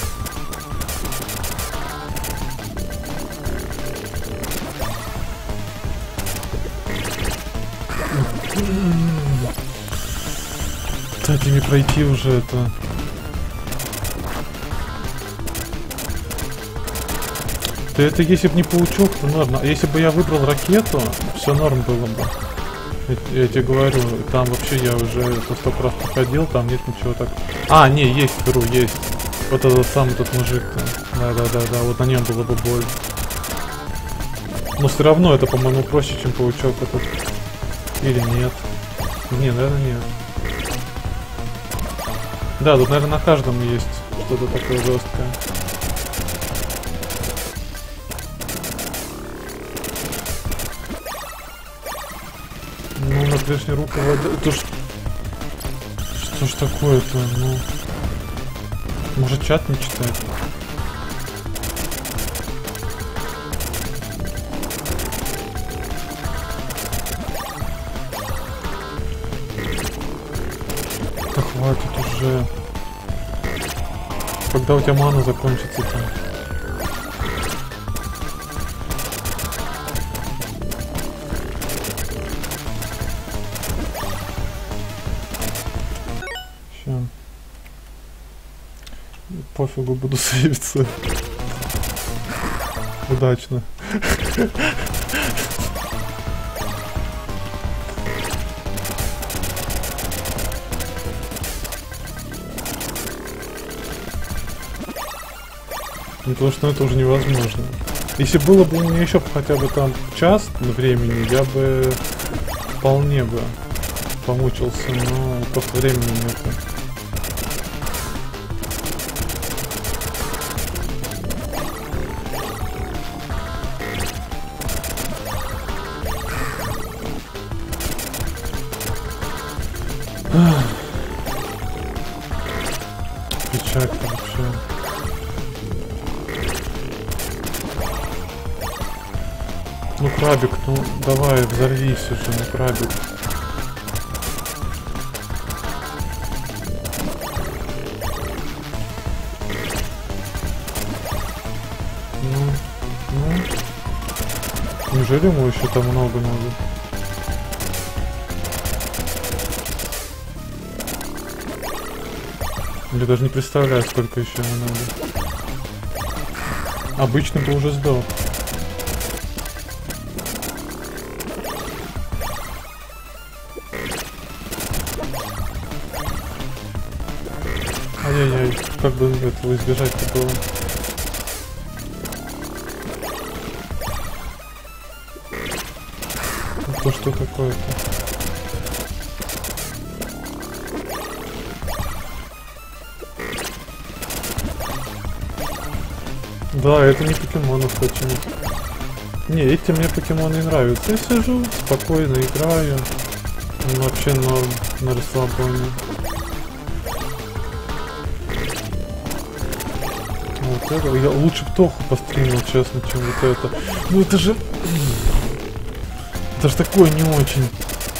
Кстати, не пройти уже это. Да это если бы не паучок, то норм. А если бы я выбрал ракету, все норм было бы. Я, я тебе говорю, там вообще я уже по столько раз проходил, там нет ничего так. А, не, есть, вру, есть. Вот этот самый тот мужик. Да, да, да, да, вот на нем было бы боль. Но все равно это, по-моему, проще, чем паучок этот. Или нет? Не, наверное, нет. Да, тут, наверное, на каждом есть что-то такое жесткое. Ну, на прежней руку вода. Это ж... Что ж такое-то? Ну. Может, чат не читать? Да хватит уже. Когда у тебя мана закончится-то? Ща. Пофигу, буду сейвиться. Удачно. Ну, потому что ну, это уже невозможно. Если было бы у меня еще хотя бы там час времени, я бы вполне бы помучился, но просто времени нет. Печаль вообще. Ну, крабик, ну давай, взорвись уже, ну крабик. Ну, ну. Неужели ему еще там много надо? Я даже не представляю, сколько еще ему надо. Обычно бы уже сдал. Ай-яй-яй, как бы этого избежать-то было. Это что такое-то? Да, это не покемонов почему-то. Не, эти мне покемоны нравятся. Я сижу, спокойно играю. Вообще норм, на расслабоне. Вот это, я лучше бы Тоху постримил, честно, чем вот это. Ну это же... Это же такое не очень.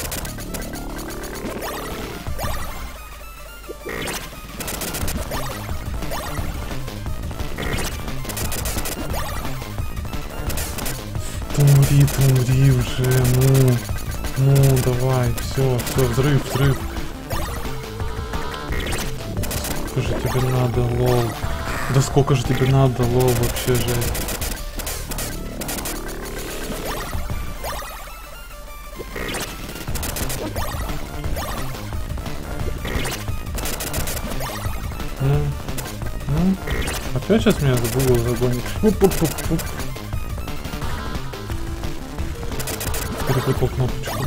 Умри, умри уже, ну. Ну, давай, все, все, взрыв, взрыв. Сколько же тебе надо, лол. Да сколько же тебе надо, лол, вообще жесть. Что сейчас меня за угол загонит? Уп-уп-уп-уп. Перепутал кнопочку.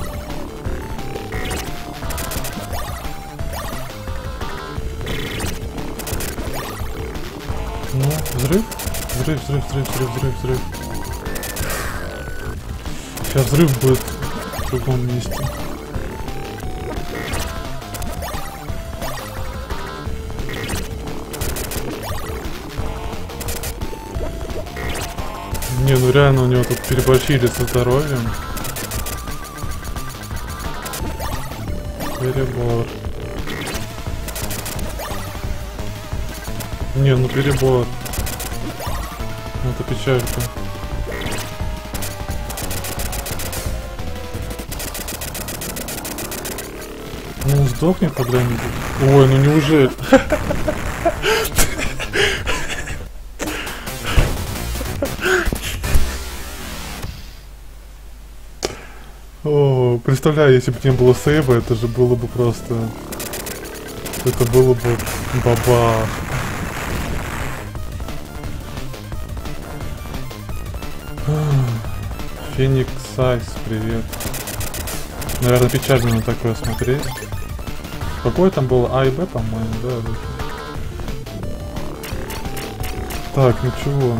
Ну, взрыв? Взрыв, взрыв, взрыв, взрыв, взрыв, взрыв. Сейчас взрыв будет в другом месте. Не, ну реально у него тут переборщили со здоровьем. Перебор. Не, ну перебор. Это печалька. Ну сдохни когда-нибудь. Ой, ну неужели? О, представляю, если бы не было сейва, это же было бы просто... Это было бы бабах. Феникс Айс, привет. Наверное, печально на такое смотреть. Какой там был А и Б, по-моему, да? Так, ну чего?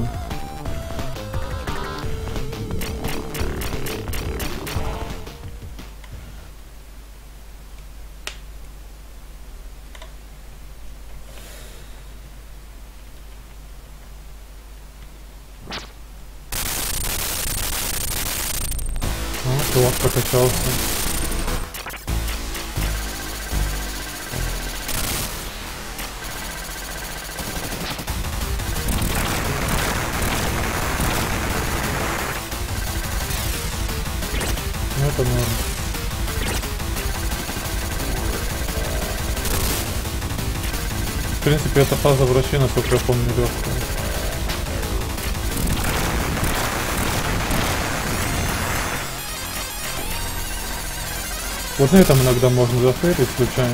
Чувак прокачался. Ну это норм. В принципе, эта фаза врачей, насколько я помню, легкая. Вот на этом иногда можно зафейлить случайно.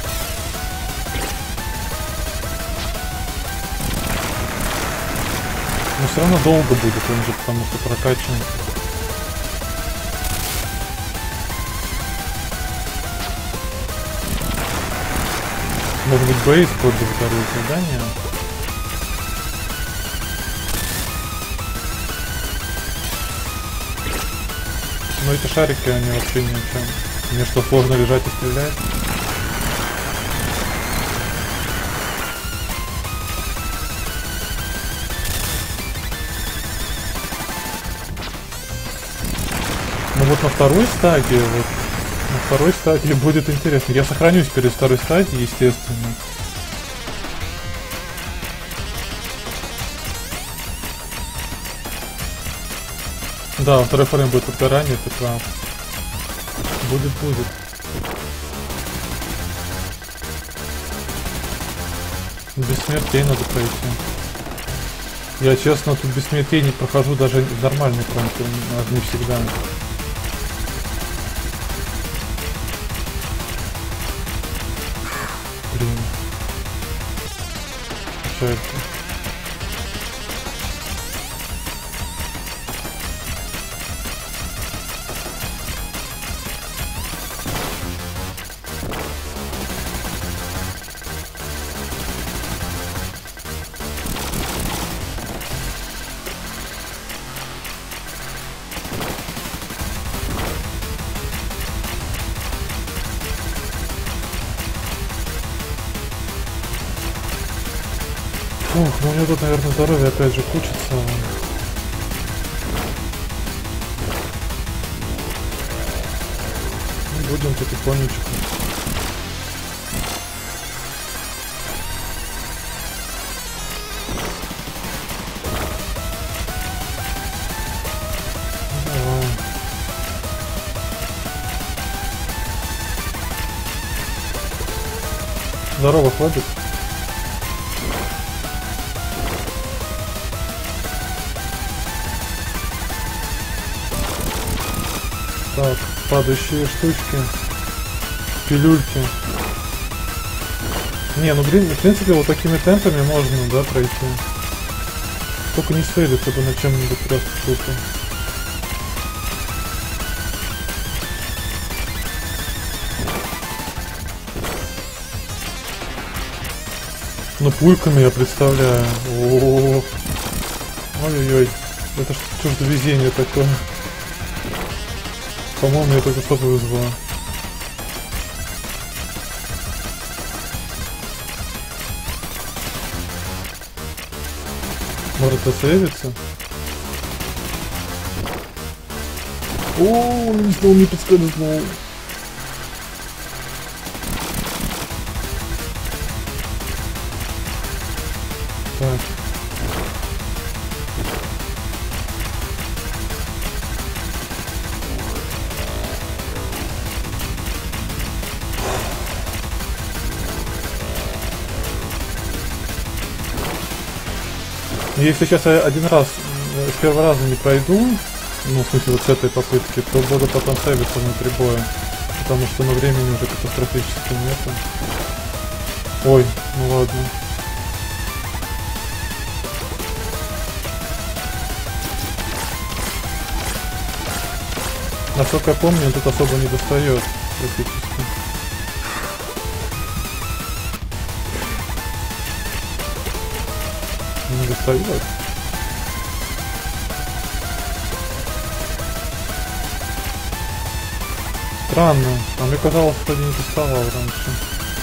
Но все равно долго будет, он же потому что прокачан. Может быть, Б использовать второе задание. Но эти шарики, они вообще ни о чем. Мне что, сложно лежать и стрелять? Ну вот на второй стадии, вот на второй стадии будет интересно. Я сохранюсь перед второй стадией, естественно. Да, второй фрейм будет подгорание, ты прав. Будет, будет. Без смертей надо пройти. Я, честно, тут без смертей не прохожу даже в нормальной фронте, не всегда. Блин. Что это? Фух, ну у него тут, наверное, здоровье опять же кучится. Ну, будем потихонечку. Ну, давай. Здорово, хватит. Так, падающие штучки, пилюльки. Не, ну блин, в принципе вот такими темпами можно, да, пройти. Только не сейвится бы на чем-нибудь просто тупо. Ну пульками я представляю. О-о-о. Ой-ой-ой. Это что ж за везение такое? По-моему, я только что повезло. Может засейвиться? О, не снова не подскользнул. Так. Если сейчас я один раз, с первого раза не пройду, ну, в смысле, вот с этой попытки, то буду потом сейвиться внутри боя. Потому что, ну, времени уже катастрофически нету. Ой, ну ладно. Насколько я помню, он тут особо не достает практически. Не достает. Странно, а мне казалось, что не доставал раньше.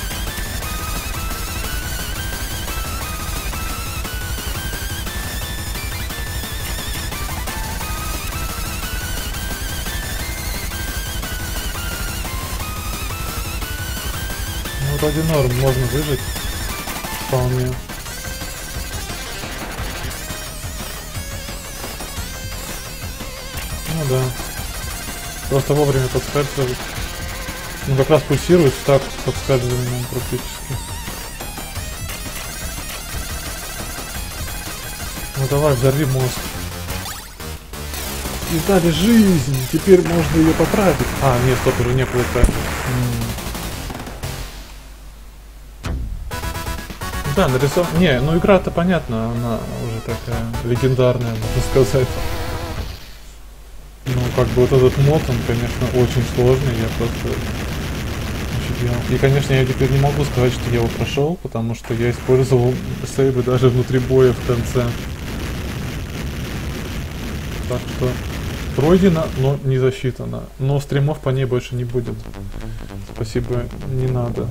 Ну, вроде норм, можно выжить вполне. Ну да. Просто вовремя подскальзывать. Ну как раз пульсирует так с подскальзыванием практически. Ну давай, взорви мозг. И дали жизнь, теперь можно ее поправить. А, нет, стоп, уже не плыта. Да, нарисован. Не, ну игра-то понятно, она уже такая легендарная, можно сказать. Ну, как бы вот этот мод, он, конечно, очень сложный, я просто офигел. И, конечно, я теперь не могу сказать, что я его прошел, потому что я использовал сейвы даже внутри боя в конце. Так что пройдено, но не засчитано. Но стримов по ней больше не будет. Спасибо, не надо.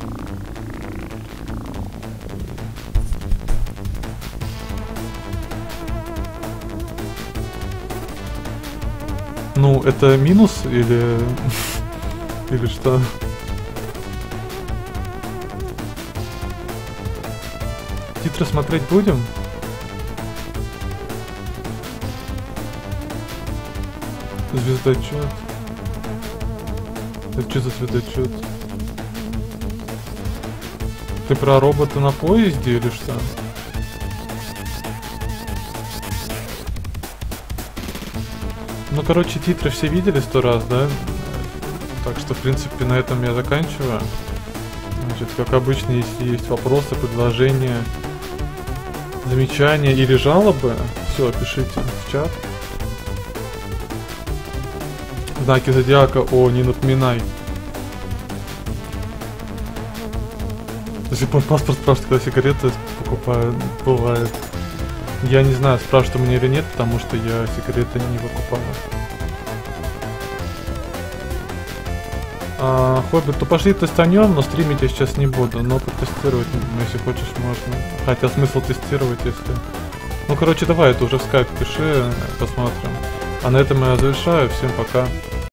Ну, это минус или... или что? Титры смотреть будем? Звездочет. Это что за звездочет? Ты про робота на поезде или что? Ну, короче, титры все видели сто раз, да? Так что, в принципе, на этом я заканчиваю. Значит, как обычно, если есть вопросы, предложения, замечания или жалобы, все, пишите в чат. Знаки зодиака, о, не напоминай. До сих пор паспорт спрашивает, когда сигареты покупают, бывает. Я не знаю, спрашивают у меня или нет, потому что я сигареты не покупаю. А, хобби, то пошли тестанем, но стримить я сейчас не буду, но потестировать, если хочешь, можно. Хотя смысл тестировать, если... Ну, короче, давай, это уже в скайп пиши, посмотрим. А на этом я завершаю, всем пока.